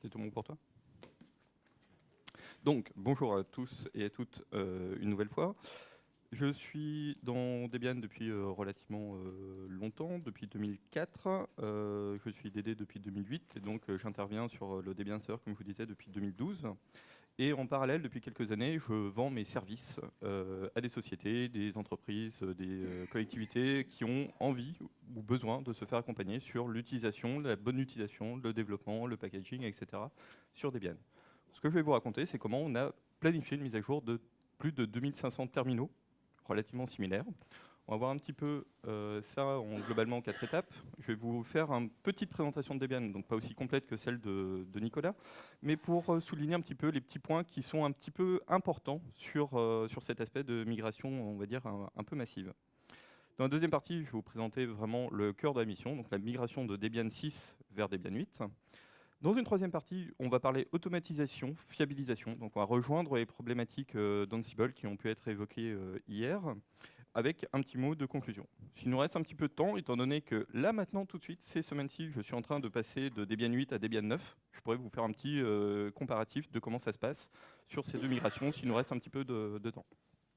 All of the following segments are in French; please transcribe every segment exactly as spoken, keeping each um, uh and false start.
C'est tout bon pour toi? Donc, bonjour à tous et à toutes euh, une nouvelle fois. Je suis dans Debian depuis euh, relativement euh, longtemps, depuis deux mille quatre. Euh, je suis D D depuis deux mille huit et donc euh, j'interviens sur le Debian Server, comme je vous disais, depuis deux mille douze. Et en parallèle, depuis quelques années, je vends mes services euh, à des sociétés, des entreprises, des euh, collectivités qui ont envie ou besoin de se faire accompagner sur l'utilisation, la bonne utilisation, le développement, le packaging, et cetera sur Debian. Ce que je vais vous raconter, c'est comment on a planifié une mise à jour de plus de deux mille cinq cents terminaux relativement similaires. On va voir un petit peu euh, ça en, globalement en quatre étapes. Je vais vous faire une petite présentation de Debian, donc pas aussi complète que celle de, de Nicolas, mais pour euh, souligner un petit peu les petits points qui sont un petit peu importants sur, euh, sur cet aspect de migration, on va dire, un, un peu massive. Dans la deuxième partie, je vais vous présenter vraiment le cœur de la mission, donc la migration de Debian six vers Debian huit. Dans une troisième partie, on va parler automatisation, fiabilisation. Donc on va rejoindre les problématiques euh, d'Ansible qui ont pu être évoquées euh, hier, avec un petit mot de conclusion. S'il nous reste un petit peu de temps, étant donné que là maintenant, tout de suite, ces semaines-ci, je suis en train de passer de Debian huit à Debian neuf, je pourrais vous faire un petit euh, comparatif de comment ça se passe sur ces deux migrations, s'il nous reste un petit peu de, de temps.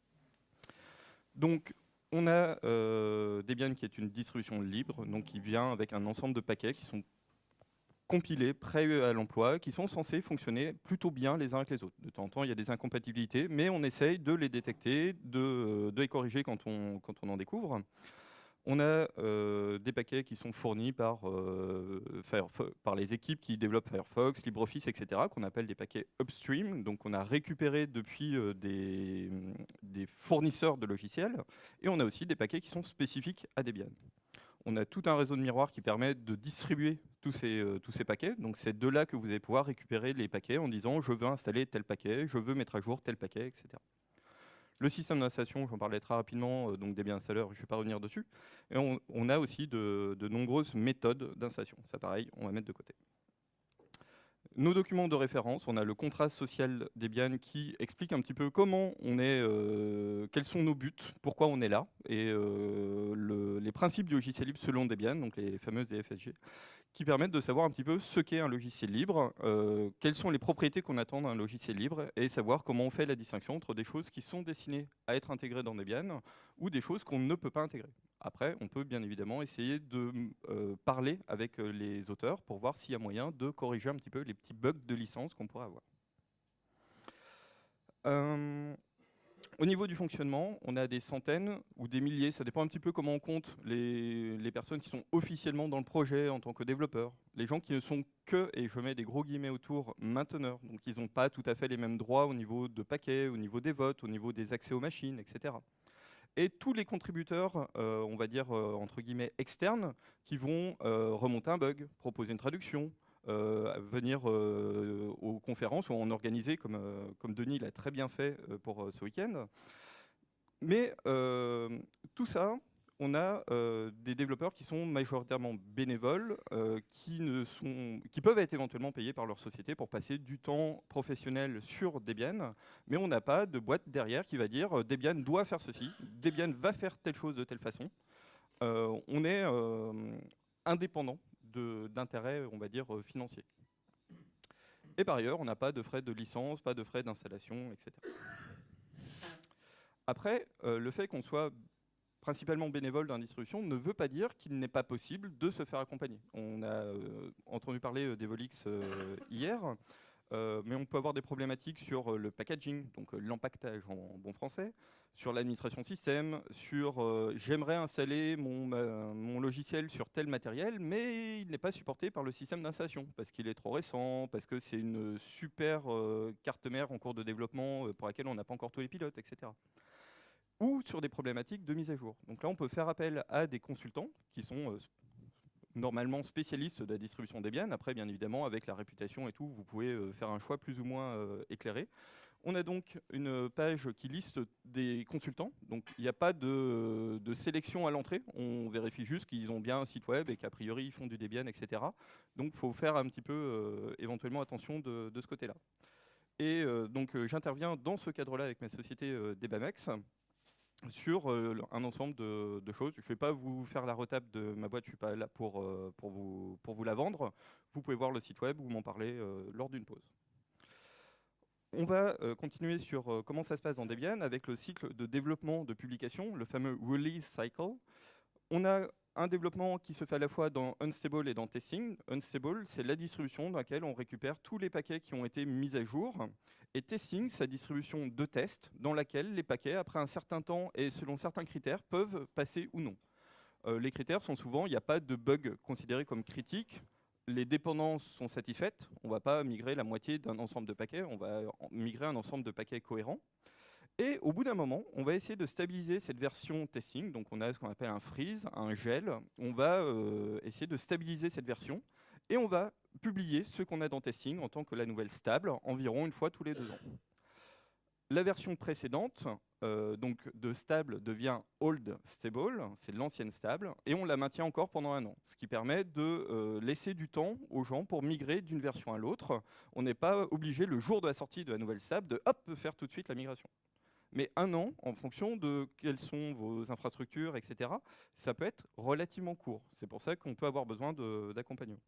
Donc, on a euh, Debian qui est une distribution libre, donc qui vient avec un ensemble de paquets qui sont compilés, prêts à l'emploi, qui sont censés fonctionner plutôt bien les uns avec les autres. De temps en temps, il y a des incompatibilités, mais on essaye de les détecter, de, de les corriger quand on, quand on en découvre. On a euh, des paquets qui sont fournis par, euh, par les équipes qui développent Firefox, LibreOffice, et cetera, qu'on appelle des paquets upstream. Donc on a récupéré depuis euh, des, des fournisseurs de logiciels, et on a aussi des paquets qui sont spécifiques à Debian. On a tout un réseau de miroirs qui permet de distribuer tous ces, euh, tous ces paquets. Donc c'est de là que vous allez pouvoir récupérer les paquets en disant je veux installer tel paquet, je veux mettre à jour tel paquet, et cetera. Le système d'installation, j'en parlais très rapidement, euh, donc Debian Installer, je ne vais pas revenir dessus. Et on, on a aussi de, de nombreuses méthodes d'installation. Ça pareil, on va mettre de côté. Nos documents de référence, on a le contrat social Debian qui explique un petit peu comment on est, euh, quels sont nos buts, pourquoi on est là, et euh, le, les principes du logiciel libre selon Debian, donc les fameuses D F S G, qui permettent de savoir un petit peu ce qu'est un logiciel libre, euh, quelles sont les propriétés qu'on attend d'un logiciel libre, et savoir comment on fait la distinction entre des choses qui sont destinées à être intégrées dans Debian ou des choses qu'on ne peut pas intégrer. Après, on peut bien évidemment essayer de euh, parler avec euh, les auteurs pour voir s'il y a moyen de corriger un petit peu les petits bugs de licence qu'on pourrait avoir. Euh, Au niveau du fonctionnement, on a des centaines ou des milliers, ça dépend un petit peu comment on compte les, les personnes qui sont officiellement dans le projet en tant que développeurs. Les gens qui ne sont que, et je mets des gros guillemets autour, mainteneurs. Donc ils n'ont pas tout à fait les mêmes droits au niveau de paquets, au niveau des votes, au niveau des accès aux machines, et cetera. Et tous les contributeurs, euh, on va dire euh, entre guillemets externes, qui vont euh, remonter un bug, proposer une traduction, euh, venir euh, aux conférences ou en organiser, comme, euh, comme Denis l'a très bien fait euh, pour euh, ce week-end. Mais euh, tout ça, on a euh, des développeurs qui sont majoritairement bénévoles, euh, qui, ne sont, qui peuvent être éventuellement payés par leur société pour passer du temps professionnel sur Debian, mais on n'a pas de boîte derrière qui va dire euh, Debian doit faire ceci, Debian va faire telle chose de telle façon. Euh, on est euh, indépendant d'intérêts, on va dire, euh, financiers. Et par ailleurs, on n'a pas de frais de licence, pas de frais d'installation, et cetera. Après, euh, le fait qu'on soit principalement bénévole dans la distribution ne veut pas dire qu'il n'est pas possible de se faire accompagner. On a euh, entendu parler euh, d'Evolix euh, hier, euh, mais on peut avoir des problématiques sur euh, le packaging, donc euh, l'empaquetage en bon français, sur l'administration système, sur euh, j'aimerais installer mon, euh, mon logiciel sur tel matériel, mais il n'est pas supporté par le système d'installation, parce qu'il est trop récent, parce que c'est une super euh, carte mère en cours de développement euh, pour laquelle on n'a pas encore tous les pilotes, et cetera ou sur des problématiques de mise à jour. Donc là, on peut faire appel à des consultants qui sont euh, normalement spécialistes de la distribution Debian. Après, bien évidemment, avec la réputation et tout, vous pouvez euh, faire un choix plus ou moins euh, éclairé. On a donc une page qui liste des consultants. Donc il n'y a pas de, de sélection à l'entrée. On vérifie juste qu'ils ont bien un site web et qu'a priori ils font du Debian, et cetera. Donc il faut faire un petit peu euh, éventuellement attention de, de ce côté-là. Et euh, donc euh, j'interviens dans ce cadre-là avec ma société euh, Debamex sur euh, un ensemble de, de choses. Je ne vais pas vous faire la retape de ma boîte, je ne suis pas là pour, euh, pour, vous, pour vous la vendre. Vous pouvez voir le site web ou m'en parler euh, lors d'une pause. On va euh, continuer sur euh, comment ça se passe dans Debian avec le cycle de développement de publication, le fameux release cycle. On a un développement qui se fait à la fois dans Unstable et dans Testing. Unstable, c'est la distribution dans laquelle on récupère tous les paquets qui ont été mis à jour. Et Testing, c'est la distribution de test dans laquelle les paquets, après un certain temps et selon certains critères, peuvent passer ou non. Euh, les critères sont souvent, il n'y a pas de bug considéré comme critique. Les dépendances sont satisfaites. On ne va pas migrer la moitié d'un ensemble de paquets, on va migrer un ensemble de paquets cohérents. Et au bout d'un moment, on va essayer de stabiliser cette version testing. Donc on a ce qu'on appelle un freeze, un gel. On va euh, essayer de stabiliser cette version. Et on va publier ce qu'on a dans testing en tant que la nouvelle stable, environ une fois tous les deux ans. La version précédente, euh, donc de stable, devient old stable, c'est l'ancienne stable, et on la maintient encore pendant un an, ce qui permet de euh, laisser du temps aux gens pour migrer d'une version à l'autre. On n'est pas obligé, le jour de la sortie de la nouvelle stable, de hop, faire tout de suite la migration. Mais un an, en fonction de quelles sont vos infrastructures, et cetera, ça peut être relativement court. C'est pour ça qu'on peut avoir besoin d'accompagnement.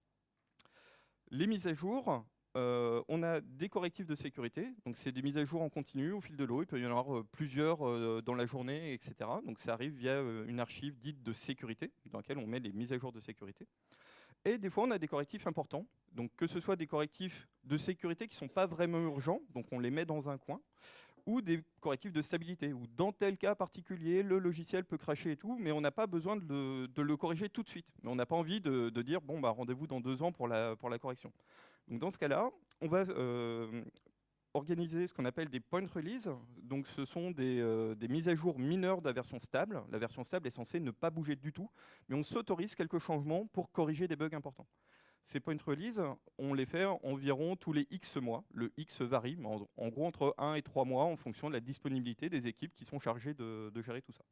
Les mises à jour, euh, on a des correctifs de sécurité. Donc c'est des mises à jour en continu au fil de l'eau. Il peut y en avoir euh, plusieurs euh, dans la journée, et cetera. Donc ça arrive via euh, une archive dite de sécurité, dans laquelle on met les mises à jour de sécurité. Et des fois, on a des correctifs importants. Donc que ce soit des correctifs de sécurité qui ne sont pas vraiment urgents, donc on les met dans un coin, ou des correctifs de stabilité, où dans tel cas particulier, le logiciel peut cracher et tout, mais on n'a pas besoin de le, de le corriger tout de suite. Mais on n'a pas envie de, de dire, bon, bah, rendez-vous dans deux ans pour la, pour la correction. Donc dans ce cas-là, on va euh, organiser ce qu'on appelle des point release. Donc ce sont des, euh, des mises à jour mineures de la version stable. La version stable est censée ne pas bouger du tout, mais on s'autorise quelques changements pour corriger des bugs importants. Ces point release, on les fait environ tous les X mois. Le X varie, mais en, en gros entre un et trois mois en fonction de la disponibilité des équipes qui sont chargées de, de gérer tout ça.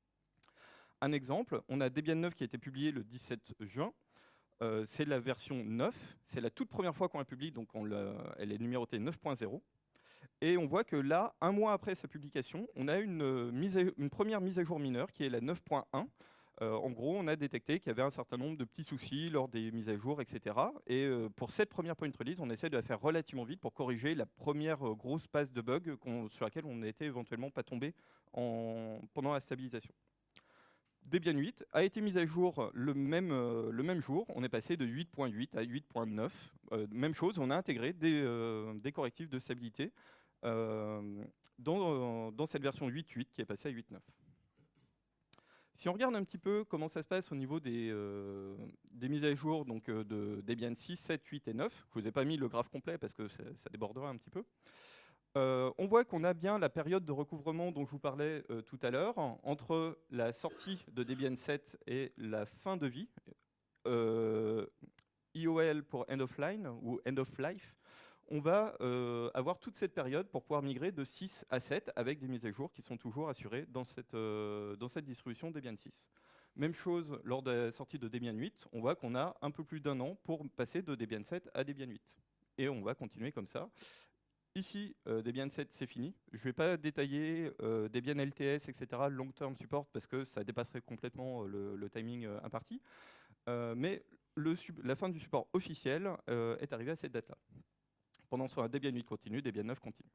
Un exemple, on a Debian neuf qui a été publié le dix-sept juin. Euh, c'est la version neuf. C'est la toute première fois qu'on la publie, donc on la, elle est numérotée neuf point zéro. Et on voit que là, un mois après sa publication, on a une, mise à, une première mise à jour mineure qui est la neuf point un. Euh, en gros, on a détecté qu'il y avait un certain nombre de petits soucis lors des mises à jour, et cetera. Et euh, pour cette première point release, on essaie de la faire relativement vite pour corriger la première euh, grosse passe de bugs sur laquelle on n'était éventuellement pas tombé en, pendant la stabilisation. Debian huit a été mise à jour le même, euh, le même jour. On est passé de huit point huit à huit point neuf. Euh, même chose, on a intégré des, euh, des correctifs de stabilité euh, dans, dans cette version huit point huit qui est passée à huit point neuf. Si on regarde un petit peu comment ça se passe au niveau des, euh, des mises à jour donc, euh, de Debian six, sept, huit et neuf, je ne vous ai pas mis le graphe complet parce que ça, ça déborderait un petit peu, euh, on voit qu'on a bien la période de recouvrement dont je vous parlais euh, tout à l'heure, entre la sortie de Debian sept et la fin de vie, euh, I O L pour end of line ou end of life. On va euh, avoir toute cette période pour pouvoir migrer de six à sept avec des mises à jour qui sont toujours assurées dans cette, euh, dans cette distribution Debian six. Même chose lors de la sortie de Debian huit, on voit qu'on a un peu plus d'un an pour passer de Debian sept à Debian huit. Et on va continuer comme ça. Ici, euh, Debian sept, c'est fini. Je ne vais pas détailler euh, Debian L T S, et cetera, long term support, parce que ça dépasserait complètement le, le timing euh, imparti. Euh, mais le, la fin du support officiel euh, est arrivée à cette date-là. Pendant ce temps, Debian huit continue, Debian neuf continue.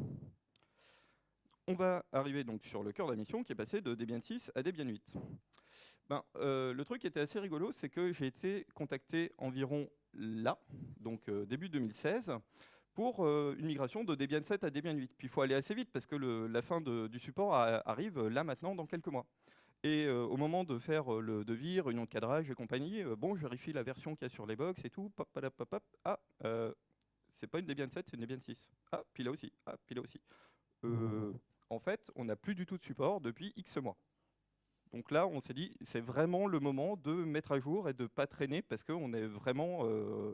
On va arriver donc sur le cœur de la mission qui est passé de Debian six à Debian huit. Ben, euh, le truc qui était assez rigolo, c'est que j'ai été contacté environ là, donc euh, début deux mille seize, pour euh, une migration de Debian sept à Debian huit. Puis il faut aller assez vite parce que le, la fin de, du support a, arrive là maintenant dans quelques mois. Et euh, au moment de faire euh, le devis, réunion de cadrage et compagnie, euh, bon, je vérifie la version qu'il y a sur les box et tout, pop, pop, pop, pop, ah, euh, c'est pas une Debian sept, c'est une Debian six. Ah, puis là aussi, ah, puis là aussi. Euh, en fait, on n'a plus du tout de support depuis X mois. Donc là, on s'est dit, c'est vraiment le moment de mettre à jour et de ne pas traîner parce qu'on est vraiment euh,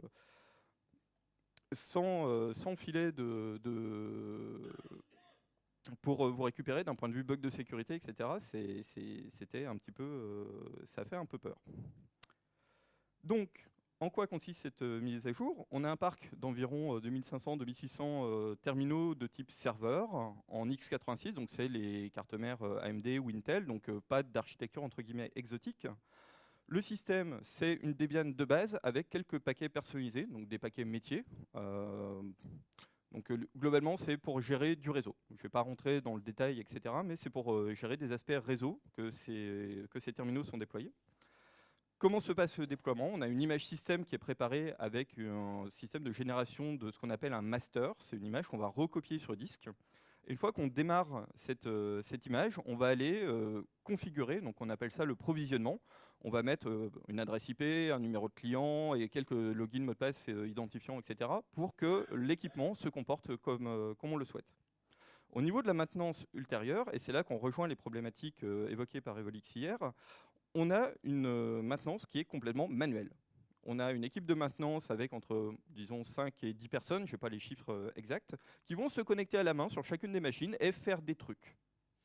sans, euh, sans filet de, de pour vous récupérer d'un point de vue bug de sécurité, et cetera. C'était un petit peu, euh, ça fait un peu peur. Donc, en quoi consiste cette euh, mise à jour? On a un parc d'environ euh, deux mille cinq cents, deux mille six cents euh, terminaux de type serveur en x quatre-vingt-six, donc c'est les cartes mères euh, A M D ou Intel, donc euh, pas d'architecture entre guillemets exotique. Le système, c'est une Debian de base avec quelques paquets personnalisés, donc des paquets métiers. Euh, donc euh, globalement, c'est pour gérer du réseau. Je ne vais pas rentrer dans le détail, et cetera, mais c'est pour euh, gérer des aspects réseau que ces, que ces terminaux sont déployés. Comment se passe le déploiement? On a une image système qui est préparée avec un système de génération de ce qu'on appelle un master. C'est une image qu'on va recopier sur le disque. Et une fois qu'on démarre cette, euh, cette image, on va aller euh, configurer, donc on appelle ça le provisionnement. On va mettre euh, une adresse I P, un numéro de client et quelques logins, mots de passe, euh, identifiants, et cetera pour que l'équipement se comporte comme, euh, comme on le souhaite. Au niveau de la maintenance ultérieure, et c'est là qu'on rejoint les problématiques euh, évoquées par Evolix hier, on a une euh, maintenance qui est complètement manuelle. On a une équipe de maintenance avec entre, disons, cinq et dix personnes, je n'ai pas les chiffres euh, exacts, qui vont se connecter à la main sur chacune des machines et faire des trucs.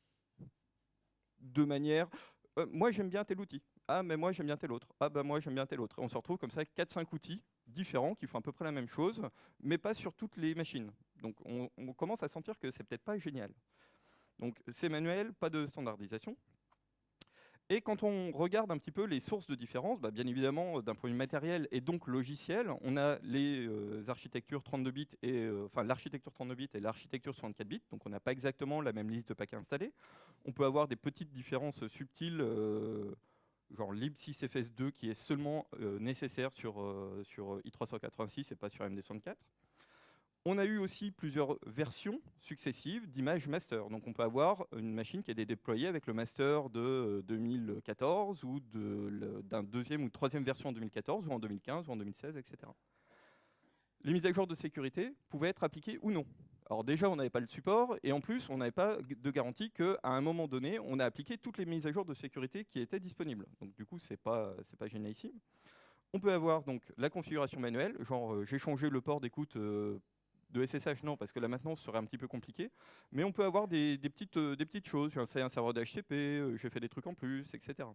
De manière, euh, moi j'aime bien tel outil, ah mais moi j'aime bien tel autre, ah bah moi j'aime bien tel autre. Et on se retrouve comme ça avec quatre cinq outils différents qui font à peu près la même chose, mais pas sur toutes les machines. Donc on, on commence à sentir que c'est peut-être pas génial. Donc c'est manuel, pas de standardisation. Et quand on regarde un petit peu les sources de différence, bah bien évidemment, d'un point de vue matériel et donc logiciel, on a les euh, architectures trente-deux bits, et, euh, enfin l'architecture trente-deux bits et l'architecture soixante-quatre bits, donc on n'a pas exactement la même liste de paquets installés. On peut avoir des petites différences subtiles, euh, genre libsysfs deux qui est seulement euh, nécessaire sur, euh, sur i trois cent quatre-vingt-six et pas sur A M D soixante-quatre. On a eu aussi plusieurs versions successives d'images master. Donc on peut avoir une machine qui est déployée avec le master de deux mille quatorze ou d'un deuxième ou troisième version en deux mille quatorze ou en deux mille quinze ou en deux mille seize, et cetera. Les mises à jour de sécurité pouvaient être appliquées ou non. Alors déjà, on n'avait pas le support, et en plus, on n'avait pas de garantie qu'à un moment donné, on a appliqué toutes les mises à jour de sécurité qui étaient disponibles. Donc du coup, c'est pas, c'est pas génialissime. On peut avoir donc la configuration manuelle, genre euh, j'ai changé le port d'écoute euh, de S S H, non, parce que la maintenance serait un petit peu compliquée, mais on peut avoir des, des, petites, euh, des petites choses, j'ai installé un serveur d'H T T P, euh, j'ai fait des trucs en plus, et cetera.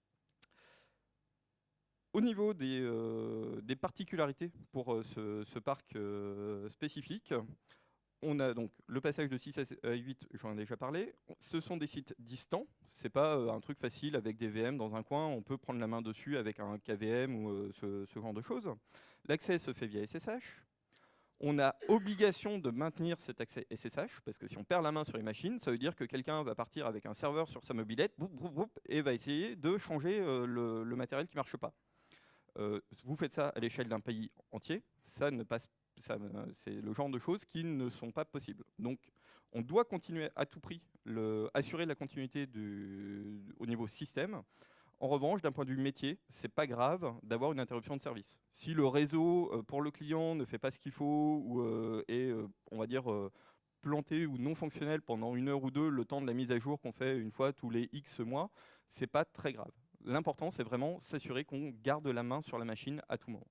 Au niveau des, euh, des particularités pour euh, ce, ce parc euh, spécifique, on a donc le passage de six à huit, j'en ai déjà parlé. Ce sont des sites distants, c'est pas euh, un truc facile avec des V M dans un coin, on peut prendre la main dessus avec un K V M ou euh, ce, ce genre de choses. L'accès se fait via S S H. On a obligation de maintenir cet accès S S H, parce que si on perd la main sur les machines, ça veut dire que quelqu'un va partir avec un serveur sur sa mobilette boum, boum, boum, et va essayer de changer euh, le, le matériel qui ne marche pas. Euh, vous faites ça à l'échelle d'un pays entier, ça ne passe, ça, c'est le genre de choses qui ne sont pas possibles. Donc, on doit continuer à tout prix, le, assurer la continuité du, au niveau système. En revanche, d'un point de vue métier, c'est pas grave d'avoir une interruption de service. Si le réseau euh, pour le client ne fait pas ce qu'il faut ou euh, est, euh, on va dire, euh, planté ou non fonctionnel pendant une heure ou deux, le temps de la mise à jour qu'on fait une fois tous les X mois, c'est pas très grave. L'important, c'est vraiment s'assurer qu'on garde la main sur la machine à tout moment.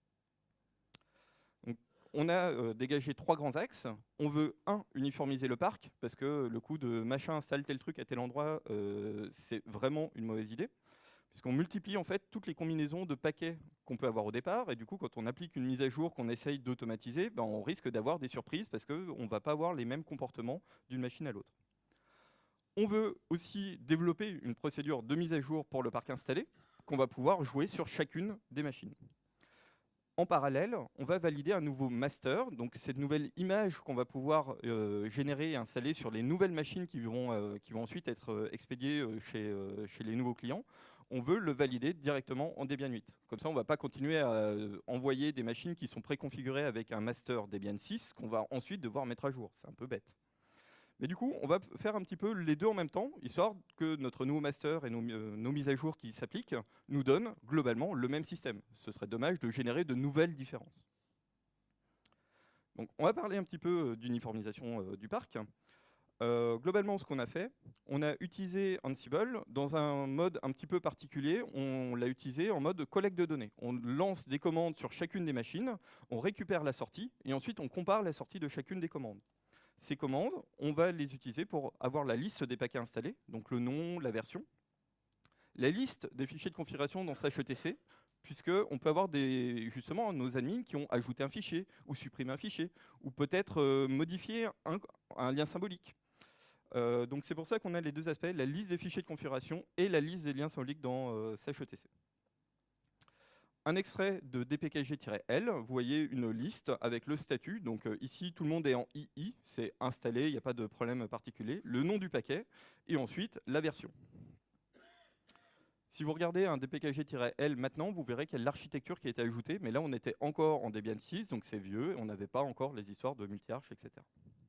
Donc, on a euh, dégagé trois grands axes. On veut, un, uniformiser le parc, parce que le coup de machin installe tel truc à tel endroit, euh, c'est vraiment une mauvaise idée. Puisqu'on multiplie en fait toutes les combinaisons de paquets qu'on peut avoir au départ, et du coup quand on applique une mise à jour qu'on essaye d'automatiser, ben, on risque d'avoir des surprises parce qu'on ne va pas avoir les mêmes comportements d'une machine à l'autre. On veut aussi développer une procédure de mise à jour pour le parc installé, qu'on va pouvoir jouer sur chacune des machines. En parallèle, on va valider un nouveau master, donc cette nouvelle image qu'on va pouvoir euh, générer et installer sur les nouvelles machines qui vont, euh, qui vont ensuite être euh, expédiées euh, chez, euh, chez les nouveaux clients. On veut le valider directement en Debian huit. Comme ça, on ne va pas continuer à euh, envoyer des machines qui sont préconfigurées avec un master Debian six qu'on va ensuite devoir mettre à jour. C'est un peu bête. Mais du coup, on va faire un petit peu les deux en même temps, histoire que notre nouveau master et nos, euh, nos mises à jour qui s'appliquent nous donnent globalement le même système. Ce serait dommage de générer de nouvelles différences. Donc, on va parler un petit peu d'uniformisation euh, du parc. Euh, globalement, ce qu'on a fait, on a utilisé Ansible dans un mode un petit peu particulier. On l'a utilisé en mode collecte de données. On lance des commandes sur chacune des machines, on récupère la sortie, et ensuite on compare la sortie de chacune des commandes. Ces commandes, on va les utiliser pour avoir la liste des paquets installés, donc le nom, la version, la liste des fichiers de configuration dans S H E T C, puisqu'on peut avoir des, justement nos admins qui ont ajouté un fichier, ou supprimé un fichier, ou peut-être euh, modifié un, un lien symbolique. Euh, donc c'est pour ça qu'on a les deux aspects, la liste des fichiers de configuration et la liste des liens symboliques dans euh, S H E T C. un extrait de D P K G-L, vous voyez une liste avec le statut. Donc euh, ici, tout le monde est en I I, c'est installé, il n'y a pas de problème particulier. Le nom du paquet, et ensuite la version. Si vous regardez un D P K G-L maintenant, vous verrez qu'il y a l'architecture qui a été ajoutée, mais là on était encore en Debian six, donc c'est vieux, on n'avait pas encore les histoires de multi-arch, et cetera.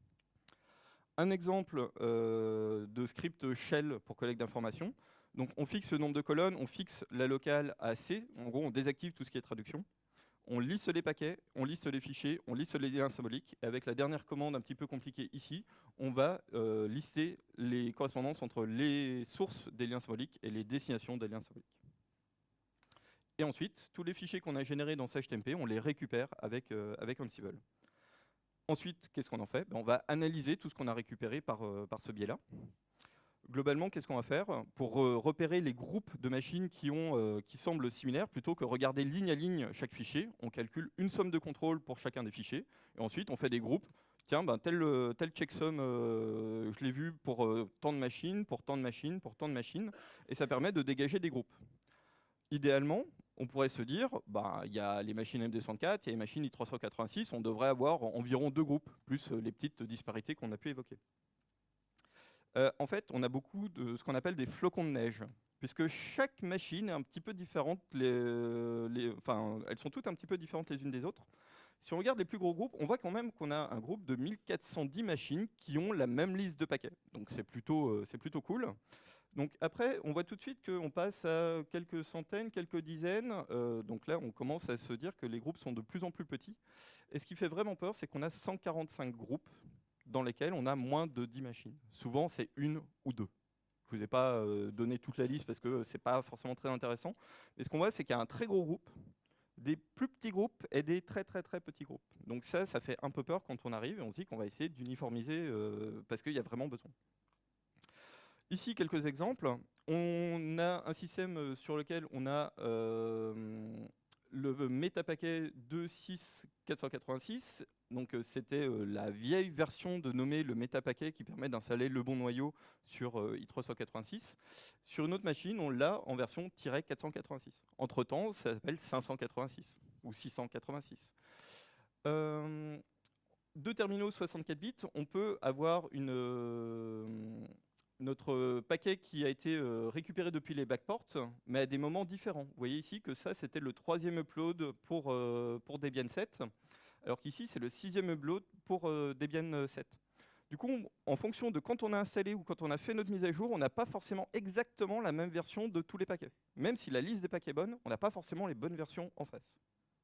Un exemple euh, de script shell pour collecte d'informations. Donc on fixe le nombre de colonnes, on fixe la locale à C, en gros on désactive tout ce qui est traduction. On lisse les paquets, on lisse les fichiers, on lisse les liens symboliques. Et avec la dernière commande un petit peu compliquée ici, on va euh, lister les correspondances entre les sources des liens symboliques et les destinations des liens symboliques. Et ensuite, tous les fichiers qu'on a générés dans C H T M P, on les récupère avec, euh, avec Ansible. Ensuite, qu'est-ce qu'on en fait? Ben, on va analyser tout ce qu'on a récupéré par, euh, par ce biais-là. Globalement, qu'est-ce qu'on va faire pour euh, repérer les groupes de machines qui, ont, euh, qui semblent similaires? Plutôt que regarder ligne à ligne chaque fichier, on calcule une somme de contrôle pour chacun des fichiers. Et ensuite, on fait des groupes. Tiens, ben, tel, tel checksum, euh, je l'ai vu pour euh, tant de machines, pour tant de machines, pour tant de machines. Et ça permet de dégager des groupes. Idéalement, on pourrait se dire, bah, il y a les machines M D soixante-quatre, il y a les machines I trois cent quatre-vingt-six, on devrait avoir environ deux groupes, plus euh, les petites disparités qu'on a pu évoquer. Euh, en fait, on a beaucoup de ce qu'on appelle des flocons de neige, puisque chaque machine est un petit peu différente, les, les, enfin, elles sont toutes un petit peu différentes les unes des autres. Si on regarde les plus gros groupes, on voit quand même qu'on a un groupe de mille quatre cent dix machines qui ont la même liste de paquets. Donc c'est plutôt, euh, c'est plutôt cool. Donc après, on voit tout de suite qu'on passe à quelques centaines, quelques dizaines. Euh, donc là, on commence à se dire que les groupes sont de plus en plus petits. Et ce qui fait vraiment peur, c'est qu'on a cent quarante-cinq groupes dans lesquels on a moins de dix machines. Souvent, c'est une ou deux. Je ne vous ai pas euh, donné toute la liste parce que ce n'est pas forcément très intéressant. Mais ce qu'on voit, c'est qu'il y a un très gros groupe, des plus petits groupes et des très très très petits groupes. Donc ça, ça fait un peu peur quand on arrive et on se dit qu'on va essayer d'uniformiser euh, parce qu'il y a vraiment besoin. Ici, quelques exemples. On a un système sur lequel on a euh, le métapaquet deux six quatre cent quatre-vingt-six. Donc euh, c'était euh, la vieille version de nommer le métapaquet qui permet d'installer le bon noyau sur euh, I trois cent quatre-vingt-six. Sur une autre machine, on l'a en version quatre cent quatre-vingt-six. Entre-temps, ça s'appelle cinq cent quatre-vingt-six ou six cent quatre-vingt-six. Euh, deux terminaux soixante-quatre bits, on peut avoir une... Euh, notre paquet qui a été euh, récupéré depuis les backports, mais à des moments différents. Vous voyez ici que ça, c'était le troisième upload pour, euh, pour Debian sept, alors qu'ici, c'est le sixième upload pour euh, Debian sept. Du coup, en fonction de quand on a installé ou quand on a fait notre mise à jour, on n'a pas forcément exactement la même version de tous les paquets. Même si la liste des paquets est bonne, on n'a pas forcément les bonnes versions en face.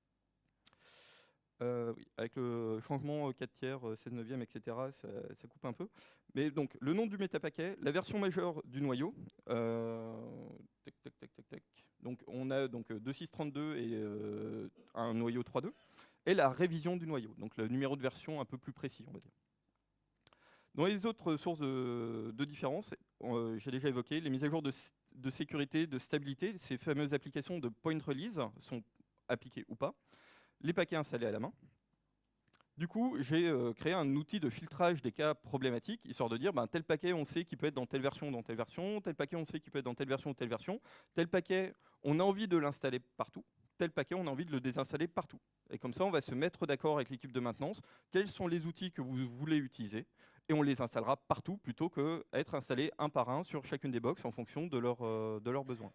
Euh, oui, avec le changement quatre tiers, seize neuvième, et cetera, ça, ça coupe un peu. Mais donc, le nom du métapaquet, la version majeure du noyau, euh, tac, tac, tac, tac, tac. Donc, on a donc deux six trente-deux et euh, un noyau trois point deux, et la révision du noyau, donc le numéro de version un peu plus précis, on va dire. Dans les autres sources de, de différence, euh, j'ai déjà évoqué les mises à jour de, de sécurité, de stabilité, ces fameuses applications de point release sont appliquées ou pas. Les paquets installés à la main. Du coup, j'ai euh, créé un outil de filtrage des cas problématiques, histoire de dire, ben, tel paquet, on sait qu'il peut être dans telle version, dans telle version, tel paquet, on sait qu'il peut être dans telle version, telle version, tel paquet, on a envie de l'installer partout, tel paquet, on a envie de le désinstaller partout. Et comme ça, on va se mettre d'accord avec l'équipe de maintenance, quels sont les outils que vous voulez utiliser, et on les installera partout, plutôt qu'être installés un par un sur chacune des box en fonction de, leur, euh, de leurs besoins.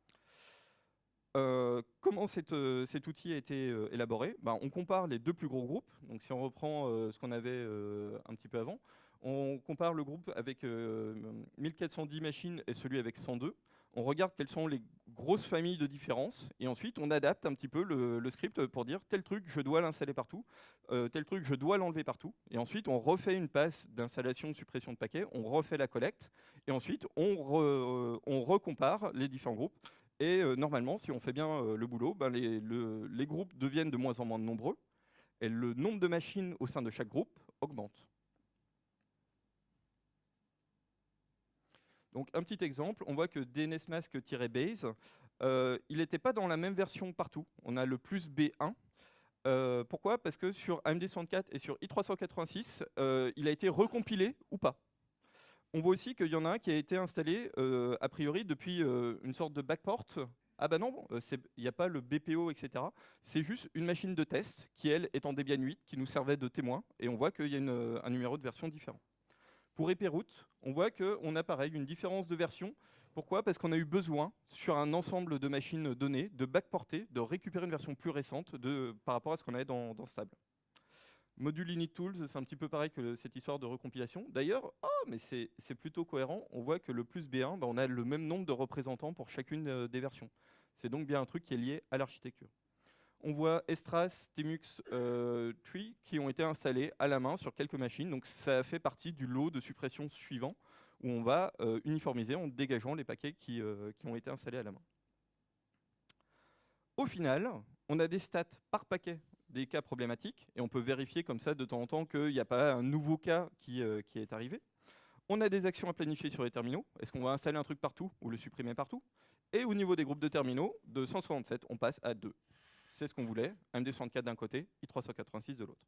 Euh, comment cet, euh, cet outil a été euh, élaboré? Ben, on compare les deux plus gros groupes. Donc, si on reprend euh, ce qu'on avait euh, un petit peu avant, on compare le groupe avec euh, mille quatre cent dix machines et celui avec cent deux. On regarde quelles sont les grosses familles de différences. Et ensuite, on adapte un petit peu le, le script pour dire tel truc, je dois l'installer partout. Euh, tel truc, je dois l'enlever partout. Et ensuite, on refait une passe d'installation, de suppression de paquets. On refait la collecte. Et ensuite, on, re, euh, on recompare les différents groupes. Et euh, normalement, si on fait bien euh, le boulot, ben les, le, les groupes deviennent de moins en moins nombreux et le nombre de machines au sein de chaque groupe augmente. Donc un petit exemple, on voit que dnsmasq-base, euh, il n'était pas dans la même version partout. On a le plus B un. Euh, pourquoi? Parce que sur A M D soixante-quatre et sur I trois cent quatre-vingt-six, euh, il a été recompilé ou pas. On voit aussi qu'il y en a un qui a été installé, euh, a priori, depuis euh, une sorte de backport Ah bah non, il n'y a pas le B P O, et cetera. C'est juste une machine de test qui, elle, est en Debian huit, qui nous servait de témoin, et on voit qu'il y a une, un numéro de version différent. Pour Eperoot, on voit qu'on a pareil, une différence de version. Pourquoi? Parce qu'on a eu besoin, sur un ensemble de machines données, de backporter, de récupérer une version plus récente de, par rapport à ce qu'on avait dans, dans Stable. Module Init Tools, c'est un petit peu pareil que cette histoire de recompilation. D'ailleurs, oh, mais c'est plutôt cohérent. On voit que le plus B un, bah, on a le même nombre de représentants pour chacune euh, des versions. C'est donc bien un truc qui est lié à l'architecture. On voit Estras, Temux, euh, Tree qui ont été installés à la main sur quelques machines. Donc ça fait partie du lot de suppression suivant où on va euh, uniformiser en dégageant les paquets qui, euh, qui ont été installés à la main. Au final, on a des stats par paquet des cas problématiques, et on peut vérifier comme ça de temps en temps qu'il n'y a pas un nouveau cas qui, euh, qui est arrivé. On a des actions à planifier sur les terminaux. Est-ce qu'on va installer un truc partout ou le supprimer partout? Et au niveau des groupes de terminaux, de cent soixante-sept, on passe à deux. C'est ce qu'on voulait, A M D soixante-quatre d'un côté, i trois cent quatre-vingt-six de l'autre.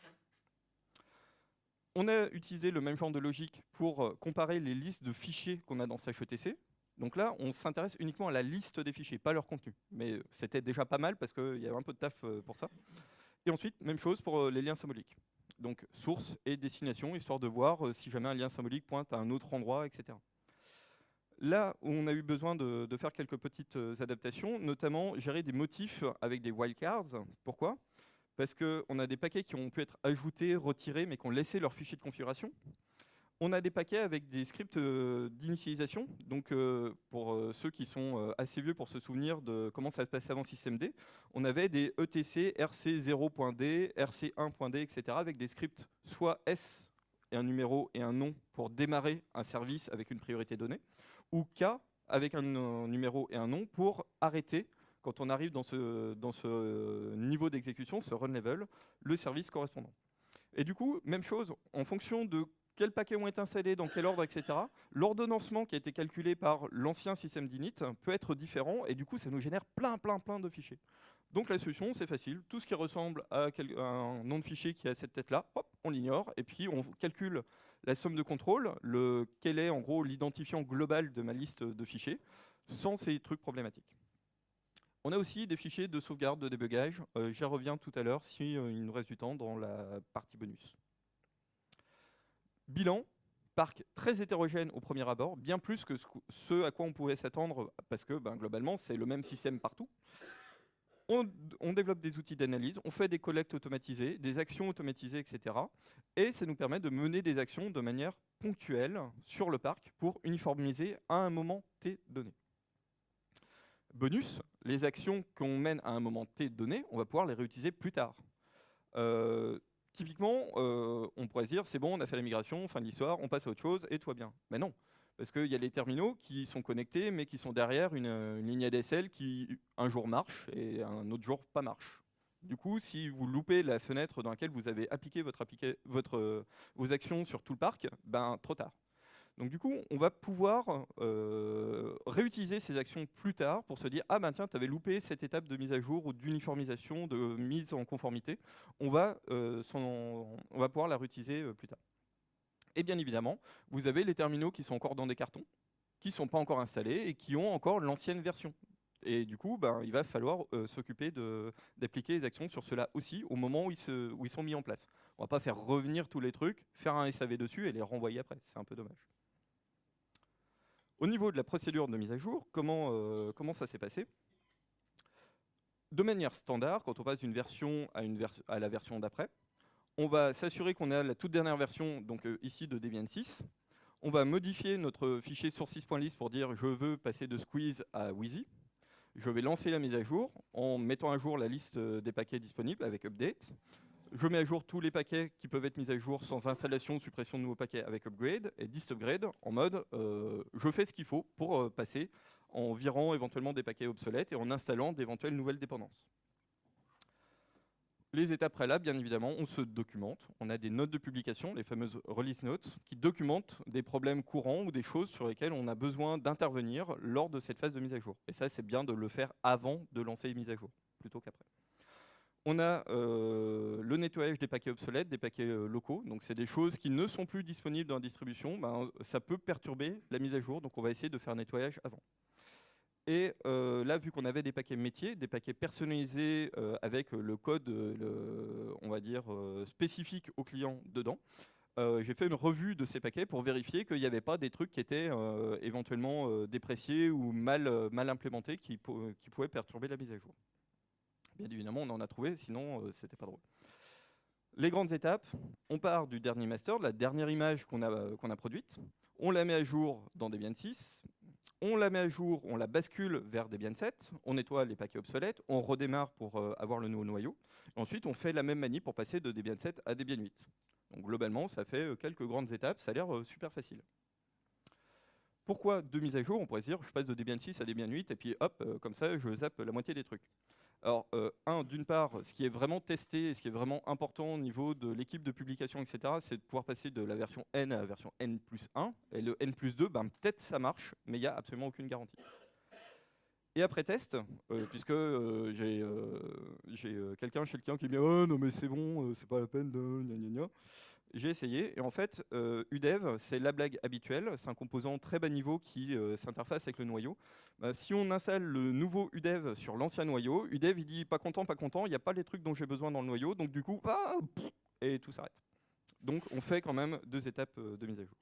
On a utilisé le même genre de logique pour comparer les listes de fichiers qu'on a dans C H E T C. Donc là, on s'intéresse uniquement à la liste des fichiers, pas leur contenu. Mais c'était déjà pas mal parce qu'il y avait un peu de taf pour ça. Et ensuite, même chose pour les liens symboliques. Donc source et destination, histoire de voir si jamais un lien symbolique pointe à un autre endroit, et cetera. Là où on a eu besoin de, de faire quelques petites adaptations, notamment gérer des motifs avec des wildcards. Pourquoi? Parce qu'on a des paquets qui ont pu être ajoutés, retirés, mais qui ont laissé leur fichier de configuration. On a des paquets avec des scripts euh, d'initialisation. Donc, euh, pour euh, ceux qui sont euh, assez vieux pour se souvenir de comment ça se passait avant systemd, on avait des E T C, R C zéro point d, R C un point d, et cetera, avec des scripts soit S et un numéro et un nom pour démarrer un service avec une priorité donnée, ou K avec un, un numéro et un nom pour arrêter, quand on arrive dans ce, dans ce niveau d'exécution, ce run level, le service correspondant. Et du coup, même chose, en fonction de quels paquets ont été installés, dans quel ordre, et cetera. L'ordonnancement qui a été calculé par l'ancien système d'init peut être différent, et du coup, ça nous génère plein, plein, plein de fichiers. Donc la solution, c'est facile. Tout ce qui ressemble à, quel, à un nom de fichier qui a cette tête-là, hop, on l'ignore, et puis on calcule la somme de contrôle, le, quel est en gros l'identifiant global de ma liste de fichiers, sans ces trucs problématiques. On a aussi des fichiers de sauvegarde, de débugage. Euh, J'y reviens tout à l'heure, si euh, il nous reste du temps, dans la partie bonus. Bilan, parc très hétérogène au premier abord, bien plus que ce à quoi on pouvait s'attendre, parce que ben, globalement, c'est le même système partout. On, on développe des outils d'analyse, on fait des collectes automatisées, des actions automatisées, et cetera. Et ça nous permet de mener des actions de manière ponctuelle sur le parc pour uniformiser à un moment T donné. Bonus, les actions qu'on mène à un moment T donné, on va pouvoir les réutiliser plus tard. Euh, typiquement, euh, on pourrait se dire, c'est bon, on a fait la migration, fin de l'histoire, on passe à autre chose et tout va bien. Mais non, parce qu'il y a les terminaux qui sont connectés, mais qui sont derrière une, une ligne A D S L qui, un jour, marche et un autre jour, pas marche. Du coup, si vous loupez la fenêtre dans laquelle vous avez appliqué, votre appliqué votre, euh, vos actions sur tout le parc, ben, trop tard. Donc du coup, on va pouvoir euh, réutiliser ces actions plus tard pour se dire « Ah ben tiens, tu avais loupé cette étape de mise à jour ou d'uniformisation, de mise en conformité. On va, euh, son, on va pouvoir la réutiliser euh, plus tard. » Et bien évidemment, vous avez les terminaux qui sont encore dans des cartons, qui ne sont pas encore installés et qui ont encore l'ancienne version. Et du coup, ben, il va falloir euh, s'occuper d'appliquer les actions sur cela aussi au moment où ils, se, où ils sont mis en place. On ne va pas faire revenir tous les trucs, faire un S A V dessus et les renvoyer après. C'est un peu dommage. Au niveau de la procédure de mise à jour, comment, euh, comment ça s'est passé? De manière standard, quand on passe d'une version à, une vers à la version d'après, on va s'assurer qu'on a la toute dernière version, donc euh, ici de Debian six. On va modifier notre fichier sources.list pour dire je veux passer de Squeeze à Wheezy. Je vais lancer la mise à jour en mettant à jour la liste des paquets disponibles avec Update. Je mets à jour tous les paquets qui peuvent être mis à jour sans installation ou suppression de nouveaux paquets avec Upgrade et Dist-Upgrade en mode euh, je fais ce qu'il faut pour euh, passer en virant éventuellement des paquets obsolètes et en installant d'éventuelles nouvelles dépendances. Les étapes préalables, bien évidemment, on se documente. On a des notes de publication, les fameuses release notes, qui documentent des problèmes courants ou des choses sur lesquelles on a besoin d'intervenir lors de cette phase de mise à jour. Et ça, c'est bien de le faire avant de lancer les mises à jour, plutôt qu'après. On a euh, le nettoyage des paquets obsolètes, des paquets euh, locaux. Donc, c'est des choses qui ne sont plus disponibles dans la distribution. Ben, ça peut perturber la mise à jour, donc on va essayer de faire un nettoyage avant. Et euh, là, vu qu'on avait des paquets métiers, des paquets personnalisés euh, avec le code, le, on va dire, euh, spécifique au client dedans, euh, j'ai fait une revue de ces paquets pour vérifier qu'il n'y avait pas des trucs qui étaient euh, éventuellement euh, dépréciés ou mal, euh, mal implémentés qui, pou- qui pouvaient perturber la mise à jour. Bien évidemment, on en a trouvé, sinon euh, c'était pas drôle. Les grandes étapes, on part du dernier master, de la dernière image qu'on a, qu'on a produite, on la met à jour dans Debian six, on la met à jour, on la bascule vers Debian sept, on nettoie les paquets obsolètes, on redémarre pour euh, avoir le nouveau noyau, et ensuite on fait la même manip pour passer de Debian sept à Debian huit. Donc globalement, ça fait euh, quelques grandes étapes, ça a l'air euh, super facile. Pourquoi deux mises à jour? On pourrait se dire, je passe de Debian six à Debian huit, et puis hop, euh, comme ça, je zappe la moitié des trucs. Alors, euh, un, d'une part, ce qui est vraiment testé, et ce qui est vraiment important au niveau de l'équipe de publication, et cetera, c'est de pouvoir passer de la version N à la version N plus un. Et le N plus deux, ben, peut-être ça marche, mais il n'y a absolument aucune garantie. Et après test, euh, puisque euh, j'ai euh, euh, quelqu'un chez le client qui me dit oh, non mais c'est bon, euh, c'est pas la peine de gna gna gna. J'ai essayé, et en fait, euh, U D E V, c'est la blague habituelle, c'est un composant très bas niveau qui euh, s'interface avec le noyau. Bah, si on installe le nouveau U D E V sur l'ancien noyau, U D E V il dit pas content, pas content, il n'y a pas les trucs dont j'ai besoin dans le noyau, donc du coup, ah, pff, et tout s'arrête. Donc on fait quand même deux étapes euh, de mise à jour.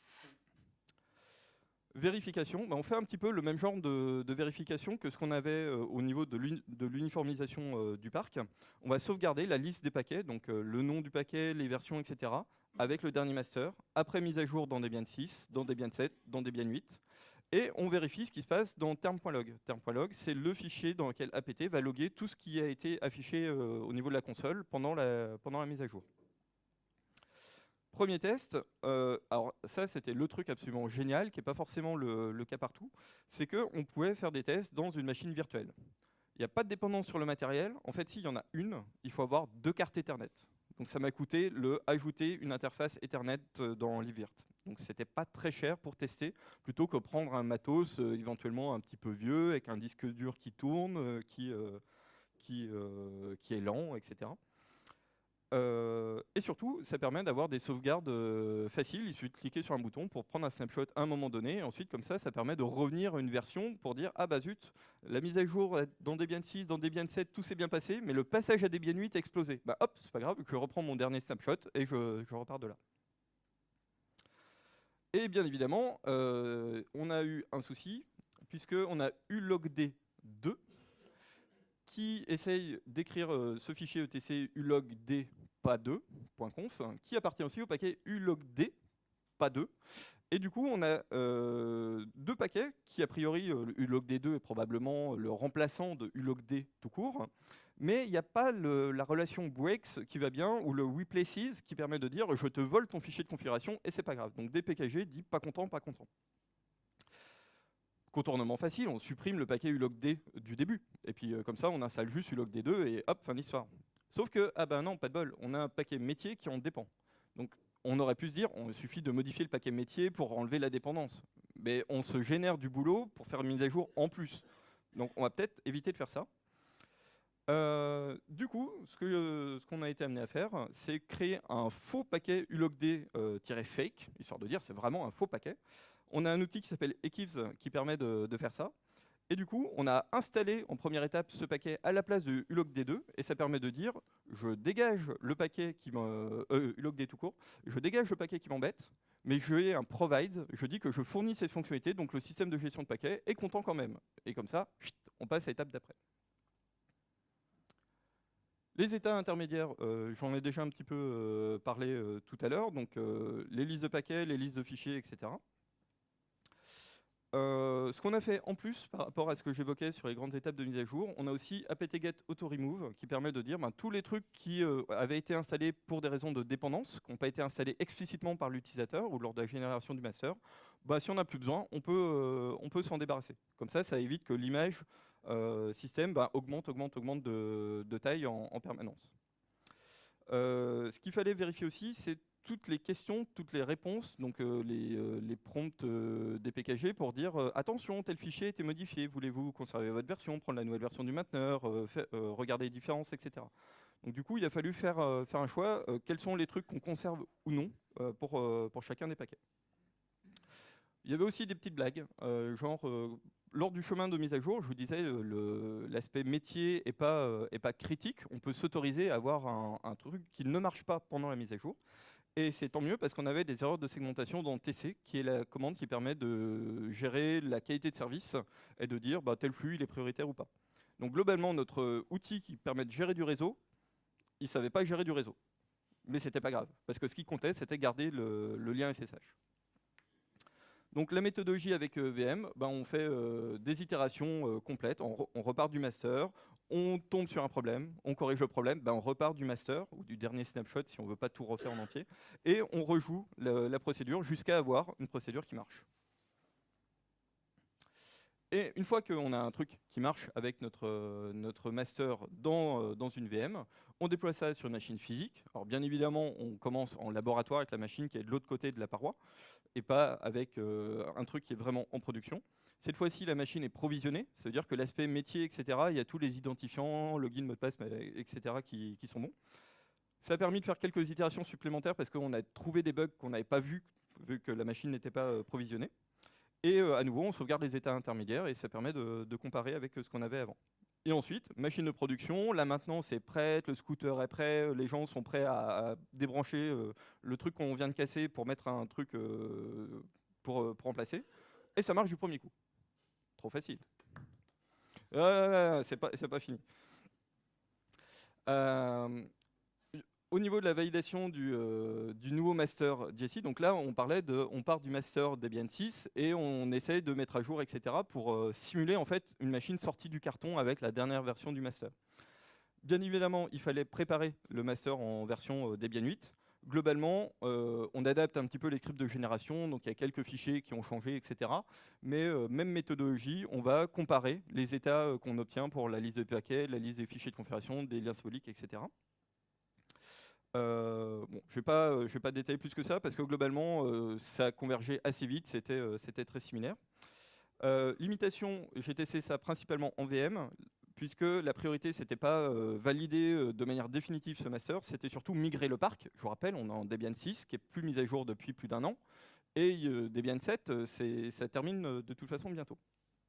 Vérification, bah on fait un petit peu le même genre de, de vérification que ce qu'on avait euh, au niveau de l'uniformisation euh, du parc. On va sauvegarder la liste des paquets, donc euh, le nom du paquet, les versions, et cetera, avec le dernier master, après mise à jour dans Debian six, dans Debian sept, dans Debian huit. Et on vérifie ce qui se passe dans term.log. Term.log, c'est le fichier dans lequel apt va loguer tout ce qui a été affiché euh, au niveau de la console pendant la, pendant la mise à jour. Premier test, euh, alors ça c'était le truc absolument génial, qui n'est pas forcément le, le cas partout, c'est qu'on pouvait faire des tests dans une machine virtuelle. Il n'y a pas de dépendance sur le matériel. En fait, s'il y en a une, il faut avoir deux cartes Ethernet. Donc ça m'a coûté le ajouter une interface Ethernet dans LiveVirt. Donc c'était pas très cher pour tester, plutôt que prendre un matos euh, éventuellement un petit peu vieux, avec un disque dur qui tourne, euh, qui, euh, qui, euh, qui est lent, et cetera. Euh, et surtout, ça permet d'avoir des sauvegardes euh, faciles. Il suffit de cliquer sur un bouton pour prendre un snapshot à un moment donné. Et ensuite, comme ça, ça permet de revenir à une version pour dire ah bah zut, la mise à jour dans Debian six, dans Debian sept, tout s'est bien passé, mais le passage à Debian huit a explosé. Bah hop, c'est pas grave, je reprends mon dernier snapshot et je, je repars de là. Et bien évidemment, euh, on a eu un souci, puisqu'on a ulogd deux qui essaye d'écrire euh, ce fichier etc ulogd pas deux.conf, qui appartient aussi au paquet ulogd pas deux. Et du coup, on a euh, deux paquets qui, a priori, euh, ulogd deux est probablement le remplaçant de ulogd tout court, mais il n'y a pas le, la relation breaks qui va bien, ou le replaces qui permet de dire je te vole ton fichier de configuration et c'est pas grave. Donc dpkg dit pas content, pas content. Contournement facile, on supprime le paquet ulogd du début. Et puis euh, comme ça, on installe juste ulogd deux et hop, fin d'histoire. Sauf que, ah ben non, pas de bol, on a un paquet métier qui en dépend. Donc on aurait pu se dire, il suffit de modifier le paquet métier pour enlever la dépendance. Mais on se génère du boulot pour faire une mise à jour en plus. Donc on va peut-être éviter de faire ça. Euh, du coup, ce qu'on euh, ce qu'on a été amené à faire, c'est créer un faux paquet ulogd-fake, euh, histoire de dire c'est vraiment un faux paquet. On a un outil qui s'appelle Ekives qui permet de, de faire ça. Et du coup, on a installé en première étape ce paquet à la place de ulogd deux, et ça permet de dire, je dégage le paquet qui m'embête, euh, ulogd tout court, je dégage le paquet qui m'embête, mais j'ai un provide, je dis que je fournis cette fonctionnalité, donc le système de gestion de paquets est content quand même. Et comme ça, on passe à l'étape d'après. Les états intermédiaires, euh, j'en ai déjà un petit peu euh, parlé euh, tout à l'heure, donc euh, les listes de paquets, les listes de fichiers, et cetera. Euh, ce qu'on a fait en plus par rapport à ce que j'évoquais sur les grandes étapes de mise à jour, on a aussi apt-get auto-remove qui permet de dire ben, tous les trucs qui euh, avaient été installés pour des raisons de dépendance, qui n'ont pas été installés explicitement par l'utilisateur ou lors de la génération du master, ben, si on n'a plus besoin, on peut, euh, on peut s'en débarrasser. Comme ça, ça évite que l'image euh, système ben, augmente, augmente, augmente de, de taille en, en permanence. Euh, ce qu'il fallait vérifier aussi, c'est toutes les questions, toutes les réponses, donc euh, les, euh, les prompts euh, dpkg pour dire euh, attention, tel fichier a été modifié, voulez-vous conserver votre version, prendre la nouvelle version du mainteneur, euh, fait, euh, regarder les différences, et cetera. Donc du coup, il a fallu faire, euh, faire un choix, euh, quels sont les trucs qu'on conserve ou non euh, pour, euh, pour chacun des paquets. Il y avait aussi des petites blagues, euh, genre euh, lors du chemin de mise à jour, je vous disais, l'aspect métier n'est pas, euh, est pas critique. On peut s'autoriser à avoir un, un truc qui ne marche pas pendant la mise à jour. Et c'est tant mieux parce qu'on avait des erreurs de segmentation dans T C, qui est la commande qui permet de gérer la qualité de service et de dire bah, tel flux il est prioritaire ou pas. Donc globalement, notre outil qui permet de gérer du réseau, il ne savait pas gérer du réseau. Mais ce n'était pas grave, parce que ce qui comptait, c'était garder le, le lien S S H. Donc la méthodologie avec euh, V M, ben, on fait euh, des itérations euh, complètes, on, re on repart du master, on tombe sur un problème, on corrige le problème, ben, on repart du master, ou du dernier snapshot si on ne veut pas tout refaire en entier, et on rejoue la, la procédure jusqu'à avoir une procédure qui marche. Et une fois qu'on a un truc qui marche avec notre, euh, notre master dans, euh, dans une V M, on déploie ça sur une machine physique. Alors bien évidemment, on commence en laboratoire avec la machine qui est de l'autre côté de la paroi, et pas avec euh, un truc qui est vraiment en production. Cette fois-ci, la machine est provisionnée, ça veut dire que l'aspect métier, et cetera, il y a tous les identifiants, login, mot de passe, et cetera, qui, qui sont bons. Ça a permis de faire quelques itérations supplémentaires parce qu'on a trouvé des bugs qu'on n'avait pas vus, vu que la machine n'était pas euh, provisionnée. Et euh, à nouveau, on sauvegarde les états intermédiaires et ça permet de, de comparer avec euh, ce qu'on avait avant. Et ensuite, machine de production, la maintenance est prête, le scooter est prêt, les gens sont prêts à, à débrancher euh, le truc qu'on vient de casser pour mettre un truc euh, pour, euh, pour remplacer. Et ça marche du premier coup. Trop facile. Euh, c'est pas, c'est pas fini. Euh, Au niveau de la validation du, euh, du nouveau master Jessie, donc là on parlait de, on part du master Debian six et on essaye de mettre à jour, et cetera pour euh, simuler en fait une machine sortie du carton avec la dernière version du master. Bien évidemment, il fallait préparer le master en version euh, Debian huit. Globalement, euh, on adapte un petit peu les scripts de génération, donc il y a quelques fichiers qui ont changé, et cetera. Mais euh, même méthodologie, on va comparer les états euh, qu'on obtient pour la liste de paquets, la liste des fichiers de configuration, des liens symboliques, et cetera. Euh, bon, je ne vais, euh, vais pas détailler plus que ça, parce que globalement, euh, ça convergeait assez vite, c'était euh, très similaire. Euh, limitation, j'ai testé ça principalement en V M, puisque la priorité, ce n'était pas euh, valider euh, de manière définitive ce master, c'était surtout migrer le parc. Je vous rappelle, on est en Debian six, qui est plus mis à jour depuis plus d'un an, et euh, Debian sept, euh, ça termine euh, de toute façon bientôt.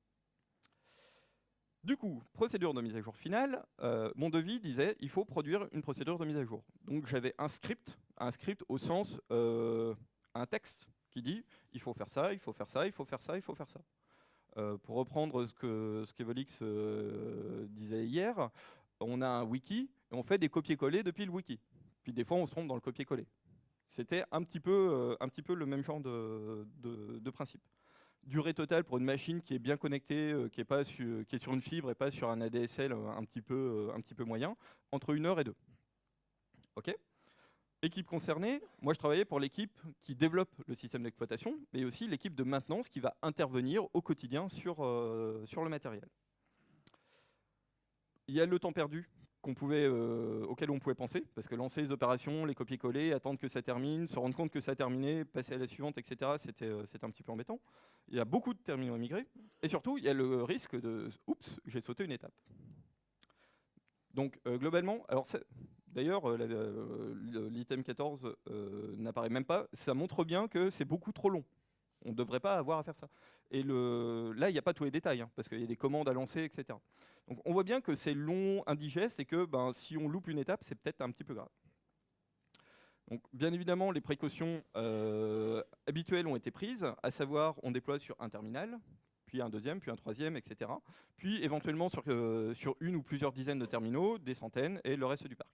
Du coup, procédure de mise à jour finale, euh, mon devis disait il faut produire une procédure de mise à jour. Donc j'avais un script, un script au sens euh, un texte qui dit il faut faire ça, il faut faire ça, il faut faire ça, il faut faire ça. Euh, pour reprendre ce que ce qu'Evolix euh, disait hier, on a un wiki et on fait des copier-coller depuis le wiki. Puis des fois on se trompe dans le copier-coller. C'était un petit peu euh, un petit peu le même genre de, de, de principe. Durée totale pour une machine qui est bien connectée, euh, qui, est pas su, qui est sur une fibre et pas sur un A D S L euh, un, petit peu, euh, un petit peu moyen, entre une heure et deux. Ok. Équipe concernée, moi je travaillais pour l'équipe qui développe le système d'exploitation, mais aussi l'équipe de maintenance qui va intervenir au quotidien sur, euh, sur le matériel. Il y a le temps perdu qu'on pouvait, euh, auquel on pouvait penser, parce que lancer les opérations, les copier-coller, attendre que ça termine, se rendre compte que ça a terminé, passer à la suivante, et cetera, c'était euh, un petit peu embêtant. Il y a beaucoup de terminaux à migrer, et surtout, il y a le risque de « oups, j'ai sauté une étape ». Donc, euh, globalement, alors d'ailleurs, euh, l'item quatorze euh, n'apparaît même pas, ça montre bien que c'est beaucoup trop long. On ne devrait pas avoir à faire ça. Et le, là, il n'y a pas tous les détails, hein, parce qu'il y a des commandes à lancer, et cetera. Donc on voit bien que c'est long, indigeste, et que ben, si on loupe une étape, c'est peut-être un petit peu grave. Donc, bien évidemment, les précautions euh, habituelles ont été prises, à savoir, on déploie sur un terminal, puis un deuxième, puis un troisième, et cetera. Puis éventuellement sur, euh, sur une ou plusieurs dizaines de terminaux, des centaines, et le reste du parc.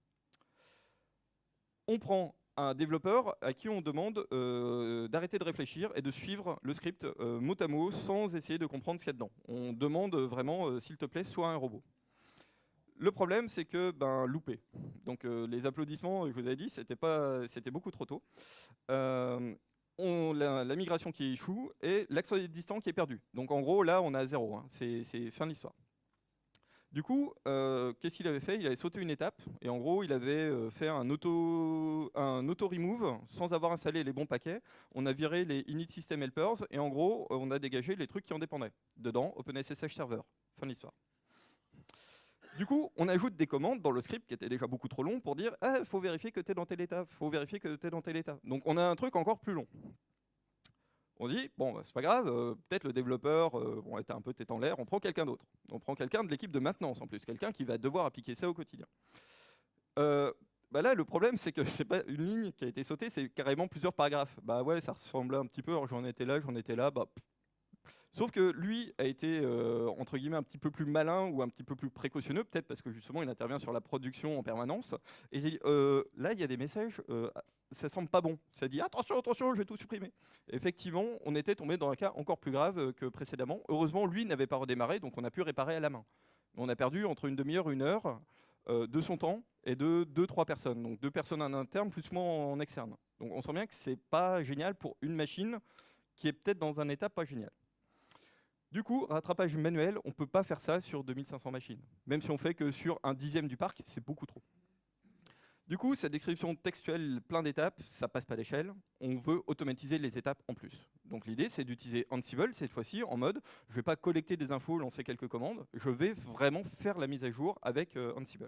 On prend un développeur à qui on demande euh, d'arrêter de réfléchir et de suivre le script euh, mot à mot sans essayer de comprendre ce qu'il y a dedans. On demande vraiment, euh, s'il te plaît, sois un robot. Le problème, c'est que, ben, loupé. Donc euh, les applaudissements, je vous ai dit, c'était pas, c'était beaucoup trop tôt. Euh, on, la, la migration qui échoue et l'accès distant qui est perdu. Donc en gros, là, on a zéro. Hein. C'est fin de l'histoire. Du coup, euh, qu'est-ce qu'il avait fait? Il avait sauté une étape, et en gros, il avait euh, fait un auto, un auto remove sans avoir installé les bons paquets. On a viré les init system helpers, et en gros, on a dégagé les trucs qui en dépendaient. Dedans, OpenSSH server. Fin de l'histoire. Du coup, on ajoute des commandes dans le script qui était déjà beaucoup trop long pour dire ah, faut vérifier que tu es dans tel état, faut vérifier que tu es dans tel état. Donc on a un truc encore plus long. On dit, bon, bah, c'est pas grave, euh, peut-être le développeur euh, bon, était un peu tête en l'air, on prend quelqu'un d'autre. On prend quelqu'un de l'équipe de maintenance en plus, quelqu'un qui va devoir appliquer ça au quotidien. Euh, bah là, le problème, c'est que c'est pas une ligne qui a été sautée, c'est carrément plusieurs paragraphes. Bah ouais, ça ressemblait un petit peu, alors j'en étais là, j'en étais là, bah... pff. Sauf que lui a été, euh, entre guillemets, un petit peu plus malin ou un petit peu plus précautionneux, peut-être parce que justement, il intervient sur la production en permanence. Et il dit, euh, là, il y a des messages, euh, ça semble pas bon. Ça dit, attention, attention, je vais tout supprimer. Et effectivement, on était tombé dans un cas encore plus grave que précédemment. Heureusement, lui n'avait pas redémarré, donc on a pu réparer à la main. On a perdu entre une demi-heure, une heure euh, de son temps et de deux, trois personnes. Donc deux personnes en interne, plus moi en externe. Donc on sent bien que c'est pas génial pour une machine qui est peut-être dans un état pas génial. Du coup, rattrapage manuel, on ne peut pas faire ça sur deux mille cinq cents machines. Même si on fait que sur un dixième du parc, c'est beaucoup trop. Du coup, cette description textuelle plein d'étapes, ça passe pas d'échelle. On veut automatiser les étapes en plus. Donc l'idée, c'est d'utiliser Ansible cette fois-ci en mode, je ne vais pas collecter des infos, lancer quelques commandes, je vais vraiment faire la mise à jour avec euh, Ansible.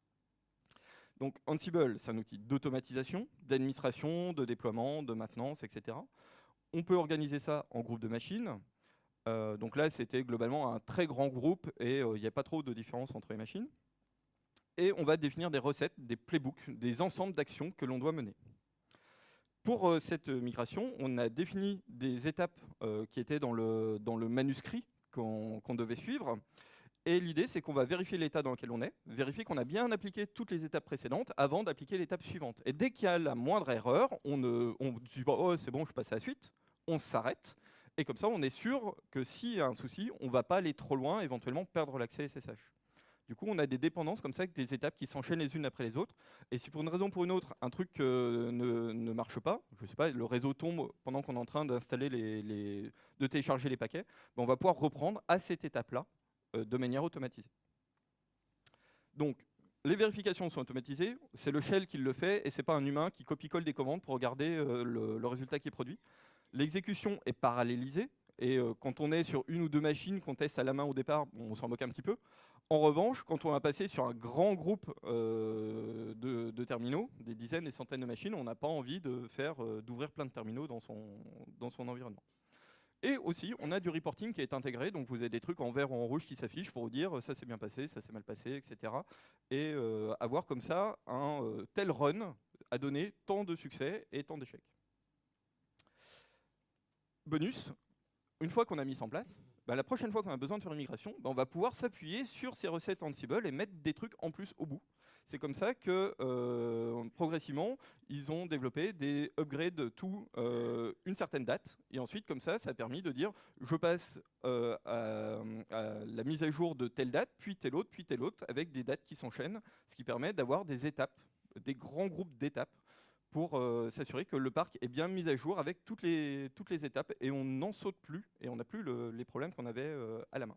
Donc Ansible, c'est un outil d'automatisation, d'administration, de déploiement, de maintenance, et cetera. On peut organiser ça en groupe de machines. Euh, donc là, c'était globalement un très grand groupe et il euh, n'y a pas trop de différence entre les machines. Et on va définir des recettes, des playbooks, des ensembles d'actions que l'on doit mener. Pour euh, cette migration, on a défini des étapes euh, qui étaient dans le, dans le manuscrit qu'on qu'on devait suivre. Et l'idée, c'est qu'on va vérifier l'état dans lequel on est, vérifier qu'on a bien appliqué toutes les étapes précédentes avant d'appliquer l'étape suivante. Et dès qu'il y a la moindre erreur, on ne on dit pas « oh, c'est bon, je passe à la suite », on s'arrête. Et comme ça, on est sûr que s'il y a un souci, on ne va pas aller trop loin, éventuellement perdre l'accès S S H. Du coup, on a des dépendances comme ça, avec des étapes qui s'enchaînent les unes après les autres. Et si pour une raison ou pour une autre, un truc euh, ne, ne marche pas, je sais pas, le réseau tombe pendant qu'on est en train d'installer les, les, de télécharger les paquets, ben on va pouvoir reprendre à cette étape-là euh, de manière automatisée. Donc, les vérifications sont automatisées, c'est le shell qui le fait, et c'est pas un humain qui copie-colle des commandes pour regarder euh, le, le résultat qui est produit. L'exécution est parallélisée, et euh, quand on est sur une ou deux machines qu'on teste à la main au départ, bon, on s'en moque un petit peu. En revanche, quand on va passer sur un grand groupe euh, de, de terminaux, des dizaines, des centaines de machines, on n'a pas envie de faire euh, d'ouvrir plein de terminaux dans son, dans son environnement. Et aussi, on a du reporting qui est intégré, donc vous avez des trucs en vert ou en rouge qui s'affichent pour vous dire ça s'est bien passé, ça s'est mal passé, et cetera. Et euh, avoir comme ça un euh, tel run a donné tant de succès et tant d'échecs. Bonus, une fois qu'on a mis ça en place, bah, la prochaine fois qu'on a besoin de faire une migration, bah, on va pouvoir s'appuyer sur ces recettes Ansible et mettre des trucs en plus au bout. C'est comme ça que euh, progressivement, ils ont développé des upgrades to euh, une certaine date. Et ensuite, comme ça, ça a permis de dire je passe euh, à, à la mise à jour de telle date, puis telle autre, puis telle autre, avec des dates qui s'enchaînent, ce qui permet d'avoir des étapes, des grands groupes d'étapes pour euh, s'assurer que le parc est bien mis à jour avec toutes les, toutes les étapes et on n'en saute plus et on n'a plus le, les problèmes qu'on avait euh, à la main.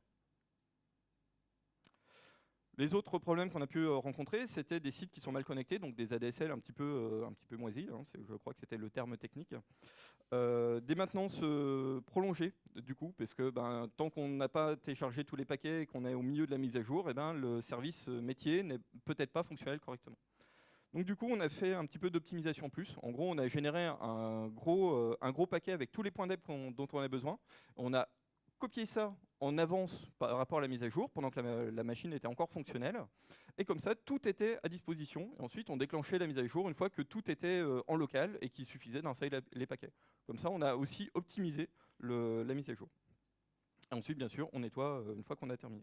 Les autres problèmes qu'on a pu euh, rencontrer, c'était des sites qui sont mal connectés, donc des A D S L un petit peu, euh, un petit peu moisis, hein, je crois que c'était le terme technique. Euh, des maintenances euh, prolongées, du coup, parce que ben, tant qu'on n'a pas téléchargé tous les paquets et qu'on est au milieu de la mise à jour, eh ben, le service métier n'est peut-être pas fonctionnel correctement. Donc du coup, on a fait un petit peu d'optimisation plus. En gros, on a généré un gros, euh, un gros paquet avec tous les points d'aide dont on a besoin. On a copié ça en avance par rapport à la mise à jour, pendant que la, la machine était encore fonctionnelle. Et comme ça, tout était à disposition. Et ensuite, on déclenchait la mise à jour une fois que tout était euh, en local et qu'il suffisait d'installer les paquets. Comme ça, on a aussi optimisé le, la mise à jour. Et ensuite, bien sûr, on nettoie euh, une fois qu'on a terminé.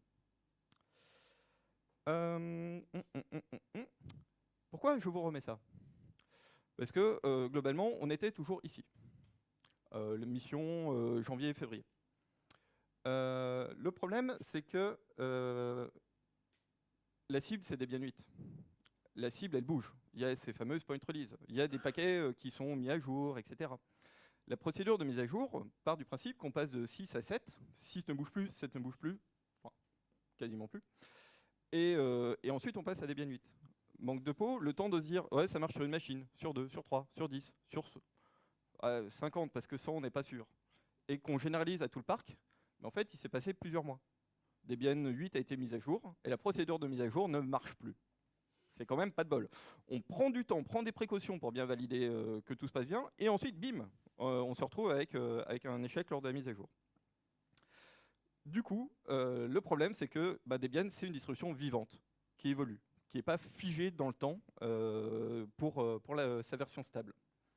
Euh, hum, hum, hum, hum. Pourquoi je vous remets ça? Parce que euh, globalement, on était toujours ici. Euh, la mission euh, janvier-février. Euh, le problème, c'est que euh, la cible, c'est Debian huit. La cible, elle bouge. Il y a ces fameuses point release. Il y a des paquets euh, qui sont mis à jour, et cetera. La procédure de mise à jour part du principe qu'on passe de six à sept. six ne bouge plus, sept ne bouge plus. Enfin, quasiment plus. Et, euh, et ensuite, on passe à Debian huit. Manque de peau, le temps de se dire ouais, ça marche sur une machine, sur deux, sur trois, sur dix, sur euh, cinquante, parce que cent, on n'est pas sûr. Et qu'on généralise à tout le parc, mais en fait, il s'est passé plusieurs mois. Debian huit a été mise à jour, et la procédure de mise à jour ne marche plus. C'est quand même pas de bol. On prend du temps, on prend des précautions pour bien valider euh, que tout se passe bien, et ensuite, bim, euh, on se retrouve avec, euh, avec un échec lors de la mise à jour. Du coup, euh, le problème, c'est que bah, Debian, c'est une distribution vivante, qui évolue, qui n'est pas figée dans le temps euh, pour, euh, pour la, sa version stable.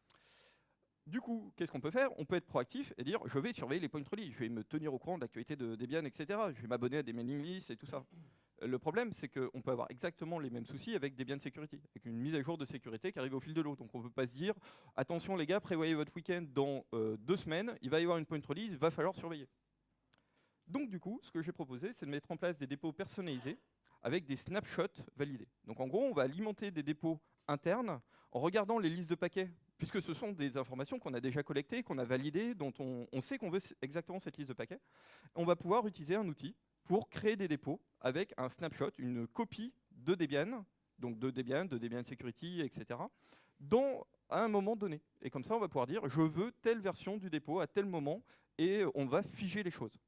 Du coup, qu'est-ce qu'on peut faire? On peut être proactif et dire, je vais surveiller les point release, je vais me tenir au courant de l'actualité de Debian, et cetera. Je vais m'abonner à des mailing lists et tout ça. Le problème, c'est qu'on peut avoir exactement les mêmes soucis avec Debian Security, avec une mise à jour de sécurité qui arrive au fil de l'eau. Donc on ne peut pas se dire, attention les gars, prévoyez votre week-end dans euh, deux semaines, il va y avoir une point release, il va falloir surveiller. Donc du coup, ce que j'ai proposé, c'est de mettre en place des dépôts personnalisés avec des snapshots validés. Donc en gros, on va alimenter des dépôts internes en regardant les listes de paquets, puisque ce sont des informations qu'on a déjà collectées, qu'on a validées, dont on, on sait qu'on veut exactement cette liste de paquets. On va pouvoir utiliser un outil pour créer des dépôts avec un snapshot, une copie de Debian, donc de Debian, de Debian Security, et cetera, dans, à un moment donné. Et comme ça, on va pouvoir dire, je veux telle version du dépôt à tel moment, et on va figer les choses.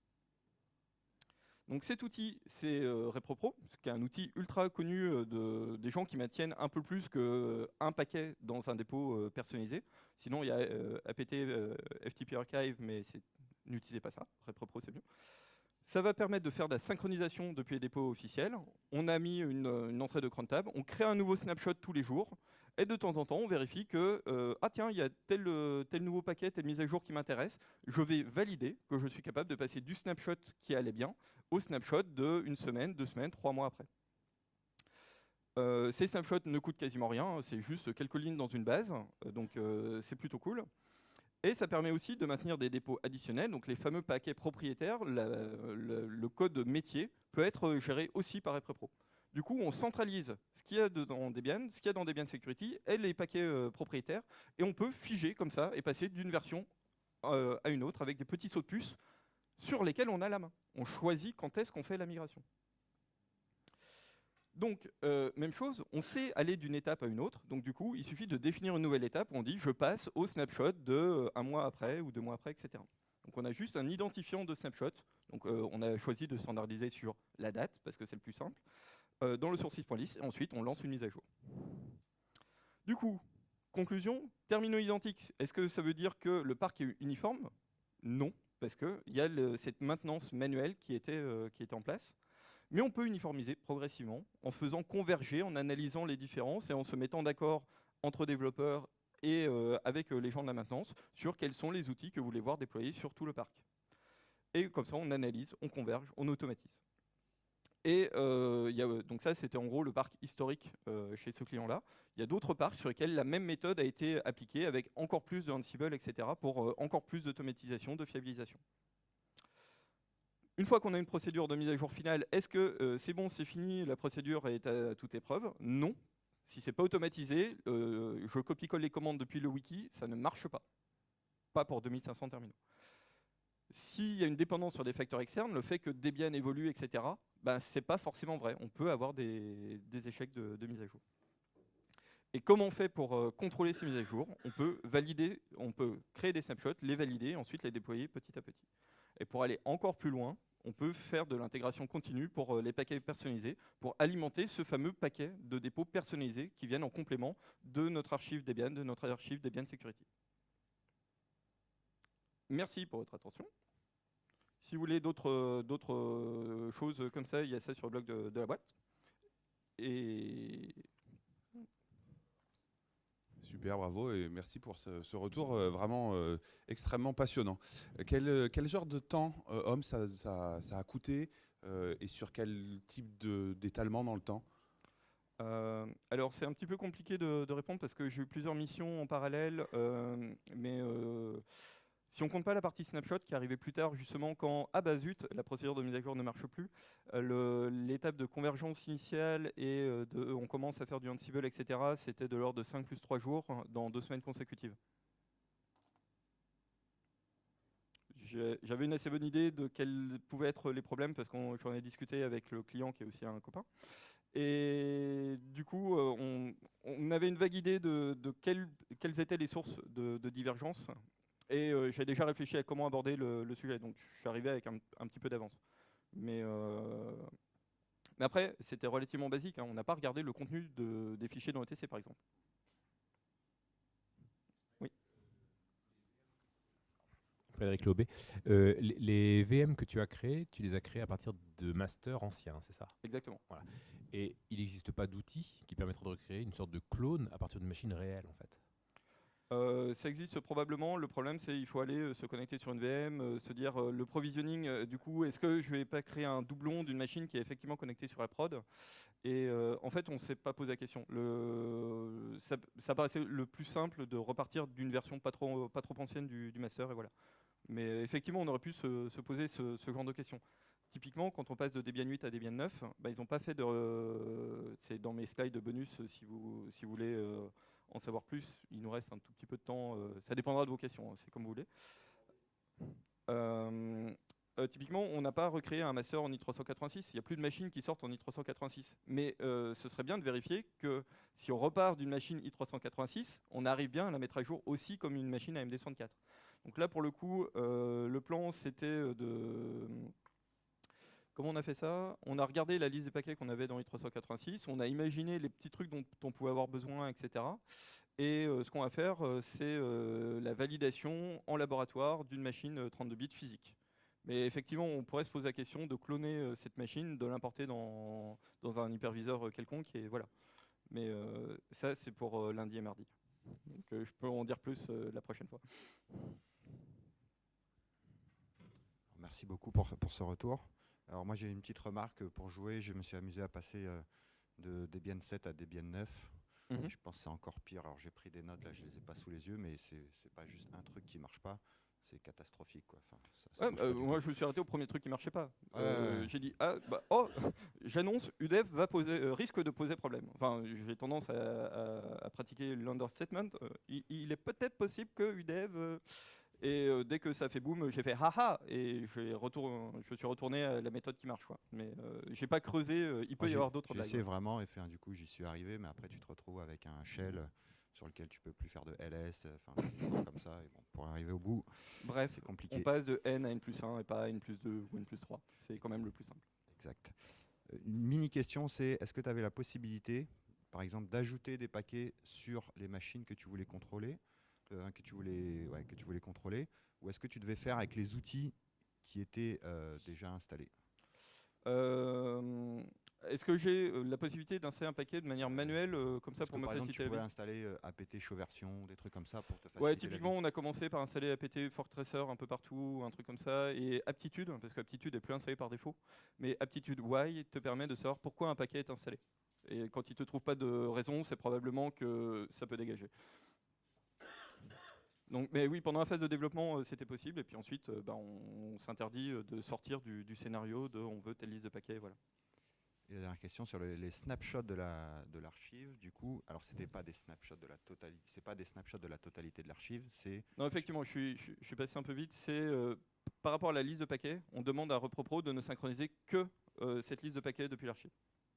Donc cet outil, c'est euh, ReproPro, qui est un outil ultra connu euh, de, des gens qui maintiennent un peu plus qu'un euh, paquet dans un dépôt euh, personnalisé. Sinon, il y a euh, apt euh, F T P Archive, mais n'utilisez pas ça, ReproPro c'est mieux. Ça va permettre de faire de la synchronisation depuis les dépôts officiels. On a mis une, une entrée de cron tab, on crée un nouveau snapshot tous les jours, et de temps en temps, on vérifie que, euh, ah tiens, il y a tel, tel nouveau paquet, telle mise à jour qui m'intéresse. Je vais valider que je suis capable de passer du snapshot qui allait bien au snapshot de une semaine, deux semaines, trois mois après. Euh, ces snapshots ne coûtent quasiment rien, c'est juste quelques lignes dans une base, donc euh, c'est plutôt cool. Et ça permet aussi de maintenir des dépôts additionnels, donc les fameux paquets propriétaires, la, le, le code métier peut être géré aussi par ReproPro. Du coup, on centralise ce qu'il y a dans Debian, ce qu'il y a dans Debian Security et les paquets euh, propriétaires, et on peut figer comme ça et passer d'une version euh, à une autre avec des petits sauts de puce sur lesquels on a la main. On choisit quand est-ce qu'on fait la migration. Donc, euh, même chose, on sait aller d'une étape à une autre. Donc, du coup, il suffit de définir une nouvelle étape. On dit, je passe au snapshot de euh, un mois après ou deux mois après, et cetera. Donc, on a juste un identifiant de snapshot. Donc, euh, on a choisi de standardiser sur la date, parce que c'est le plus simple, euh, dans le sources.list. Et ensuite, on lance une mise à jour. Du coup, conclusion, terminaux identiques. Est-ce que ça veut dire que le parc est uniforme? Non, parce qu'il y a le, cette maintenance manuelle qui était, euh, qui était en place. Mais on peut uniformiser progressivement en faisant converger, en analysant les différences et en se mettant d'accord entre développeurs et euh, avec euh, les gens de la maintenance sur quels sont les outils que vous voulez voir déployés sur tout le parc. Et comme ça, on analyse, on converge, on automatise. Et euh, y a, donc ça, c'était en gros le parc historique euh, chez ce client-là. Il y a d'autres parcs sur lesquels la même méthode a été appliquée avec encore plus de Ansible, et cetera, pour euh, encore plus d'automatisation, de fiabilisation. Une fois qu'on a une procédure de mise à jour finale, est-ce que euh, c'est bon, c'est fini, la procédure est à toute épreuve? Non. Si c'est pas automatisé, euh, je copie-colle les commandes depuis le wiki, ça ne marche pas. Pas pour deux mille cinq cents terminaux. S'il y a une dépendance sur des facteurs externes, le fait que Debian évolue, et cetera, ben, c'est pas forcément vrai. On peut avoir des, des échecs de, de mise à jour. Et comment on fait pour euh, contrôler ces mises à jour? On peut valider, on peut créer des snapshots, les valider, ensuite les déployer petit à petit. Et pour aller encore plus loin, on peut faire de l'intégration continue pour euh, les paquets personnalisés, pour alimenter ce fameux paquet de dépôts personnalisés qui viennent en complément de notre archive Debian, de notre archive Debian Security. Merci pour votre attention. Si vous voulez d'autres euh, choses comme ça, il y a ça sur le blog de, de la boîte. Et... Super, bravo et merci pour ce, ce retour euh, vraiment euh, extrêmement passionnant. Quel, quel genre de temps, euh, homme, ça, ça, ça a coûté euh, et sur quel type d'étalement dans le temps? euh, Alors c'est un petit peu compliqué de, de répondre parce que j'ai eu plusieurs missions en parallèle, euh, mais euh, si on compte pas la partie snapshot qui arrivait plus tard, justement quand, ah bah zut, la procédure de mise à jour ne marche plus, euh, l'étape de convergence initiale et euh, de, on commence à faire du Ansible, et cetera, c'était de l'ordre de cinq plus trois jours dans deux semaines consécutives. J'avais une assez bonne idée de quels pouvaient être les problèmes parce que j'en ai discuté avec le client qui est aussi un copain. Et du coup, euh, on, on avait une vague idée de, de quelles, quelles étaient les sources de, de divergence. Et euh, j'ai déjà réfléchi à comment aborder le, le sujet. Donc je suis arrivé avec un, un petit peu d'avance. Mais, euh, mais après, c'était relativement basique, hein. On n'a pas regardé le contenu de, des fichiers dans E T C, par exemple. Oui. Frédéric Lobé. Euh, les, les V M que tu as créés, tu les as créés à partir de masters anciens, c'est ça? Exactement. Voilà. Et il n'existe pas d'outils qui permettraient de recréer une sorte de clone à partir d'une machine réelle, en fait? Euh, ça existe probablement. Le problème, c'est qu'il faut aller euh, se connecter sur une V M, euh, se dire euh, le provisioning. Euh, du coup, est-ce que je vais pas créer un doublon d'une machine qui est effectivement connectée sur la prod? Et euh, en fait, on ne s'est pas posé la question. Le, ça, ça paraissait le plus simple de repartir d'une version pas trop, pas trop ancienne du, du master, et voilà. Mais effectivement, on aurait pu se, se poser ce, ce genre de questions. Typiquement, quand on passe de Debian huit à Debian neuf, bah, ils n'ont pas fait de. Euh, c'est dans mes slides de bonus, si vous, si vous voulez euh, en savoir plus. Il nous reste un tout petit peu de temps. Euh, ça dépendra de vos questions, hein, c'est comme vous voulez. Euh, euh, typiquement, on n'a pas recréé un master en i trois cent quatre-vingt-six. Il n'y a plus de machines qui sortent en i trois cent quatre-vingt-six. Mais euh, ce serait bien de vérifier que si on repart d'une machine i trois cent quatre-vingt-six, on arrive bien à la mettre à jour aussi comme une machine A M D soixante-quatre. Donc là, pour le coup, euh, le plan, c'était de... Comment on a fait ça? On a regardé la liste des paquets qu'on avait dans i trois cent quatre-vingt-six, on a imaginé les petits trucs dont on pouvait avoir besoin, et cetera. Et euh, ce qu'on va faire, euh, c'est euh, la validation en laboratoire d'une machine euh, trente-deux bits physique. Mais effectivement, on pourrait se poser la question de cloner euh, cette machine, de l'importer dans, dans un hyperviseur euh, quelconque, et voilà. Mais euh, ça, c'est pour euh, lundi et mardi. Donc euh, je peux en dire plus euh, la prochaine fois. Merci beaucoup pour, pour ce retour. Alors moi j'ai une petite remarque pour jouer, je me suis amusé à passer euh, de Debian sept à Debian neuf. Mhm. Je pense que c'est encore pire. Alors j'ai pris des notes, là je les ai pas sous les yeux, mais c'est c'est pas juste un truc qui marche pas, c'est catastrophique, quoi. Enfin, ça, ça Ouais, marche pas euh, du moi, tout. je me suis arrêté au premier truc qui marchait pas. Ouais, Euh, ouais. J'ai dit, ah, bah, oh, j'annonce, U D F va poser, euh, risque de poser problème. Enfin, j'ai tendance à, à- à pratiquer l'understatement. Euh, il, il est peut-être possible que U D F. euh, et euh, dès que ça fait boum, j'ai fait haha et j'ai retour, je suis retourné à la méthode qui marche, quoi. Mais euh, j'ai pas creusé. euh, il peut Moi, y j'ai avoir d'autres j'ai blagues. essayé Ouais. vraiment, et fait, du coup j'y suis arrivé, mais après tu te retrouves avec un shell sur lequel tu peux plus faire de L S, euh, enfin des histoires comme ça, et bon, pour arriver au bout, Bref, c'est on compliqué. passe de n à n plus un et pas à n plus deux ou n plus trois. C'est quand même le plus simple. Exact. Euh, Une mini question, c'est est-ce que tu avais la possibilité, par exemple, d'ajouter des paquets sur les machines que tu voulais contrôler, euh, que tu voulais, ouais, que tu voulais contrôler, ou est-ce que tu devais faire avec les outils qui étaient euh, déjà installés? Euh, Est-ce que j'ai euh, la possibilité d'insérer un paquet de manière manuelle euh, comme ça Parce pour que me par exemple, tu faciliter la pouvais vie? installer euh, apt show version, des trucs comme ça pour te Ouais, faciliter la typiquement, vie. on a commencé par installer apt fortresser un peu partout, un truc comme ça, et aptitude, parce qu'aptitude est plus installé par défaut, mais aptitude Y te permet de savoir pourquoi un paquet est installé. Et quand il te trouve pas de raison, c'est probablement que ça peut dégager. Donc, mais oui, pendant la phase de développement, euh, c'était possible, et puis ensuite, euh, bah, on, on s'interdit euh, de sortir du, du scénario de on veut telle liste de paquets, voilà. Et la dernière question sur le- les snapshots de la de l'archive, du coup, alors c'était pas des snapshots de la totalité, c'est pas des snapshots de la totalité de l'archive, c'est Non, effectivement, je suis, je, suis- je suis passé un peu vite. C'est euh, par rapport à la liste de paquets, on demande à ReproPro de ne synchroniser que euh, cette liste de paquets depuis l'archive.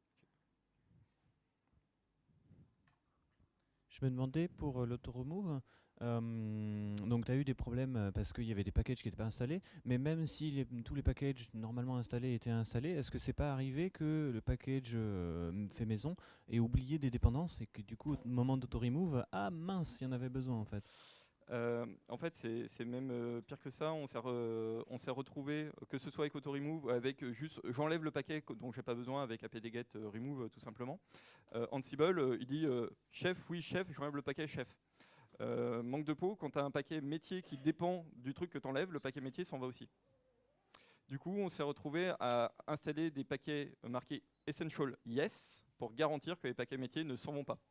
Je me demandais pour euh, l'auto-remove, euh, donc tu as eu des problèmes euh, parce qu'il y avait des packages qui n'étaient pas installés, mais même si les- tous les packages normalement installés étaient installés, est-ce que c'est pas arrivé que le package euh, fait maison ait oublié des dépendances et que du coup au moment d'auto-remove, ah mince, il y en avait besoin en fait? Euh, en fait, c'est c'est même euh, pire que ça. On s'est re- on s'est retrouvé, euh, que ce soit avec AutoRemove, avec euh, juste j'enlève le paquet co- dont j'ai pas besoin avec aptget euh, remove euh, tout simplement. Euh, Ansible, euh, il dit euh, chef, oui chef, j'enlève le paquet chef. Euh, manque de peau, quand tu as un paquet métier qui dépend du truc que tu enlèves, le paquet métier s'en va aussi. Du coup, on s'est retrouvé à installer des paquets marqués Essential Yes pour garantir que les paquets métiers ne s'en vont pas.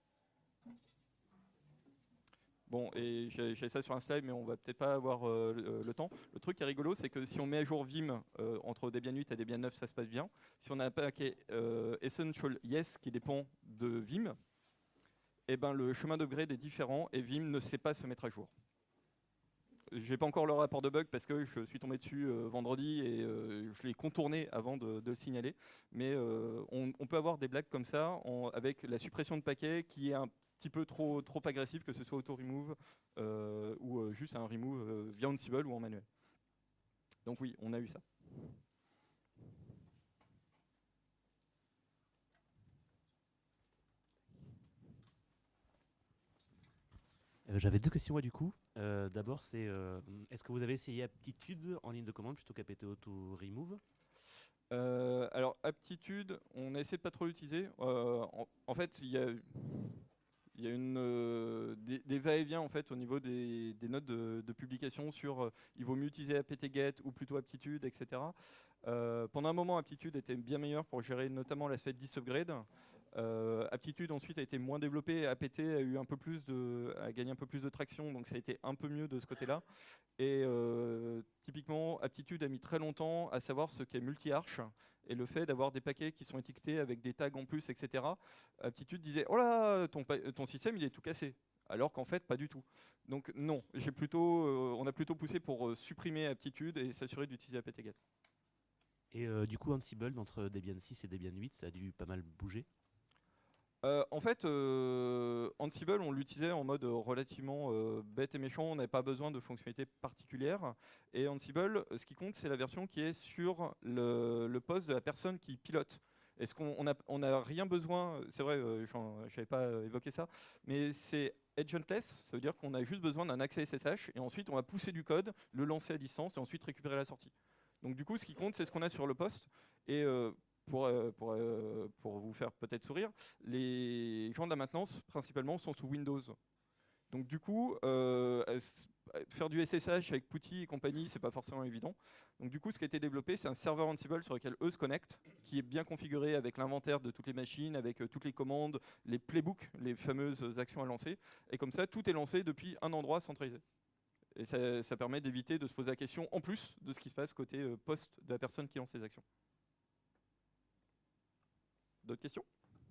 Bon, et j'ai j'ai ça sur un slide, mais on va peut-être pas avoir euh, le, le temps. Le truc qui est rigolo, c'est que si on met à jour Vim euh, entre Debian huit et Debian neuf, ça se passe bien. Si on a un paquet euh, Essential Yes qui dépend de Vim, eh ben, le chemin d'upgrade est différent et Vim ne sait pas se mettre à jour. J'ai pas encore le rapport de bug parce que je suis tombé dessus euh, vendredi et euh, je l'ai contourné avant de, de le signaler. Mais euh, on, on peut avoir des blagues comme ça en- avec la suppression de paquets qui est un petit peu trop, trop agressif, que ce soit auto-remove euh, ou euh, juste un remove euh, via Ansible ou en manuel. Donc oui, on a eu ça. Euh, J'avais deux questions moi du coup. Euh, D'abord, c'est euh, est-ce que vous avez essayé Aptitude en ligne de commande plutôt qu'A P T Auto Remove? Euh, alors, aptitude, on essaie de pas trop l'utiliser. Euh, en, en fait, il y a, il y a une, euh, des, des va-et-vient en fait, au niveau des, des notes de, de publication sur euh, il vaut mieux utiliser apt-get ou plutôt aptitude, et cetera. Euh, pendant un moment, aptitude était bien meilleur pour gérer notamment l'aspect disupgrade. Euh, aptitude ensuite a été moins développée, apt a eu un peu plus de, a gagné un peu plus de traction, donc ça a été un peu mieux de ce côté-là. Et euh, typiquement, aptitude a mis très longtemps à savoir ce qu'est multi-arch et le fait d'avoir des paquets qui sont étiquetés avec des tags en plus, et cetera. Aptitude disait oh là, ton, ton système il est tout cassé. Alors qu'en fait, pas du tout. Donc non, j'ai plutôt, euh, on a plutôt poussé pour euh, supprimer aptitude et s'assurer d'utiliser apt-get. Et euh, du coup, Ansible, entre Debian six et Debian huit, ça a dû pas mal bouger. Euh, en fait, euh, Ansible, on l'utilisait en mode relativement euh, bête et méchant. On n'avait pas besoin de fonctionnalités particulières. Et Ansible, ce qui compte, c'est la version qui est sur le, le poste de la personne qui pilote. Est-ce qu'on n'a on a rien besoin, c'est vrai, euh, je n'avais pas euh, évoqué ça, mais c'est agentless, ça veut dire qu'on a juste besoin d'un accès S S H et ensuite on va pousser du code, le lancer à distance et ensuite récupérer la sortie. Donc du coup, ce qui compte, c'est ce qu'on a sur le poste. Et euh, pour, euh, pour, euh, pour vous faire peut-être sourire, les gens de la maintenance, principalement, sont sous Windows. Donc du coup, euh, faire du S S H avec Putty et compagnie, c'est pas forcément évident. Donc du coup, ce qui a été développé, c'est un serveur Ansible sur lequel eux se connectent, qui est bien configuré avec l'inventaire de toutes les machines, avec euh, toutes les commandes, les playbooks, les fameuses actions à lancer. Et comme ça, tout est lancé depuis un endroit centralisé. Et ça, ça permet d'éviter de se poser la question, en plus de ce qui se passe côté euh, poste de la personne qui lance les actions. D'autres questions?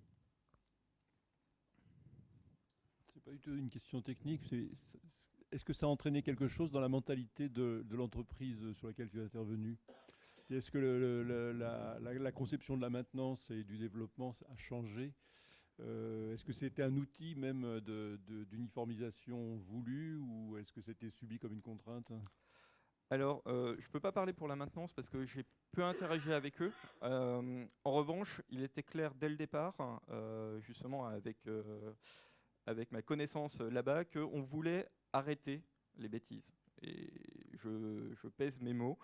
C'est pas du tout une question technique. Est-ce que ça a entraîné quelque chose dans la mentalité de, de l'entreprise sur laquelle tu es intervenu? Est-ce que le, le, la, la, la conception de la maintenance et du développement a changé? euh, Est-ce que c'était un outil même d'uniformisation voulu ou est-ce que c'était subi comme une contrainte? Alors, euh, je ne peux pas parler pour la maintenance parce que j'ai peu interagi avec eux. Euh, en revanche, il était clair dès le départ, euh, justement avec, euh, avec ma connaissance là-bas, qu'on voulait arrêter les bêtises. Et je, je pèse mes mots.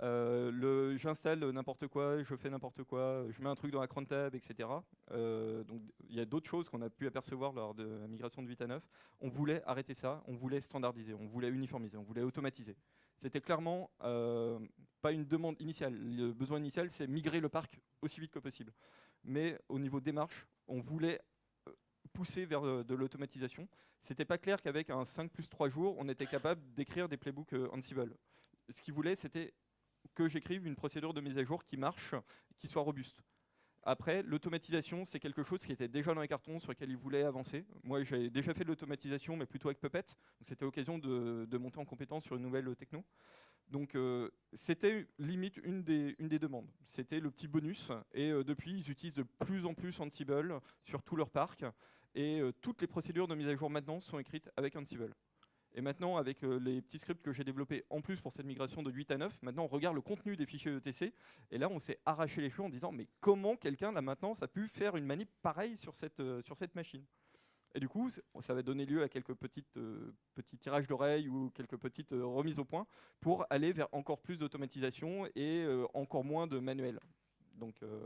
Euh, J'installe n'importe quoi, je fais n'importe quoi, je mets un truc dans la cron tab, et cetera. Euh, donc il y a d'autres choses qu'on a pu apercevoir lors de la migration de huit à neuf. On voulait arrêter ça, on voulait standardiser, on voulait uniformiser, on voulait automatiser. C'était clairement euh, pas une demande initiale. Le besoin initial, c'est migrer le parc aussi vite que possible. Mais au niveau démarche, on voulait pousser vers de, de l'automatisation. C'était pas clair qu'avec un cinq plus trois jours, on était capable d'écrire des playbooks euh, Ansible. Ce qu'ils voulaient, c'était que j'écrive une procédure de mise à jour qui marche, qui soit robuste. Après, l'automatisation, c'est quelque chose qui était déjà dans les cartons, sur lequel ils voulaient avancer. Moi, j'ai déjà fait de l'automatisation, mais plutôt avec Puppet. C'était l'occasion de, de monter en compétence sur une nouvelle techno. Donc, euh, c'était limite une des, une des demandes. C'était le petit bonus. Et euh, depuis, ils utilisent de plus en plus Ansible sur tout leur parc. Et euh, toutes les procédures de mise à jour maintenant sont écrites avec Ansible. Et maintenant, avec euh, les petits scripts que j'ai développés en plus pour cette migration de huit à neuf, maintenant on regarde le contenu des fichiers E T C, et là on s'est arraché les cheveux en disant mais comment quelqu'un là maintenant a pu faire une manip pareille sur cette, euh, sur cette machine? Et du coup, ça va donner lieu à quelques petites, euh, petits tirages d'oreilles ou quelques petites euh, remises au point pour aller vers encore plus d'automatisation et euh, encore moins de manuel. Donc euh,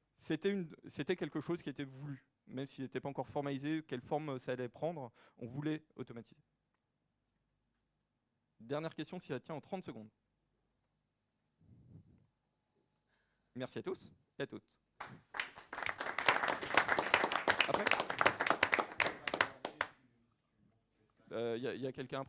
c'était quelque chose qui était voulu, même s'il n'était pas encore formalisé, quelle forme ça allait prendre, on voulait automatiser. Dernière question, si elle tient en trente secondes. Merci à tous et à toutes. Après ? Il euh, y a, y a quelqu'un après, non ?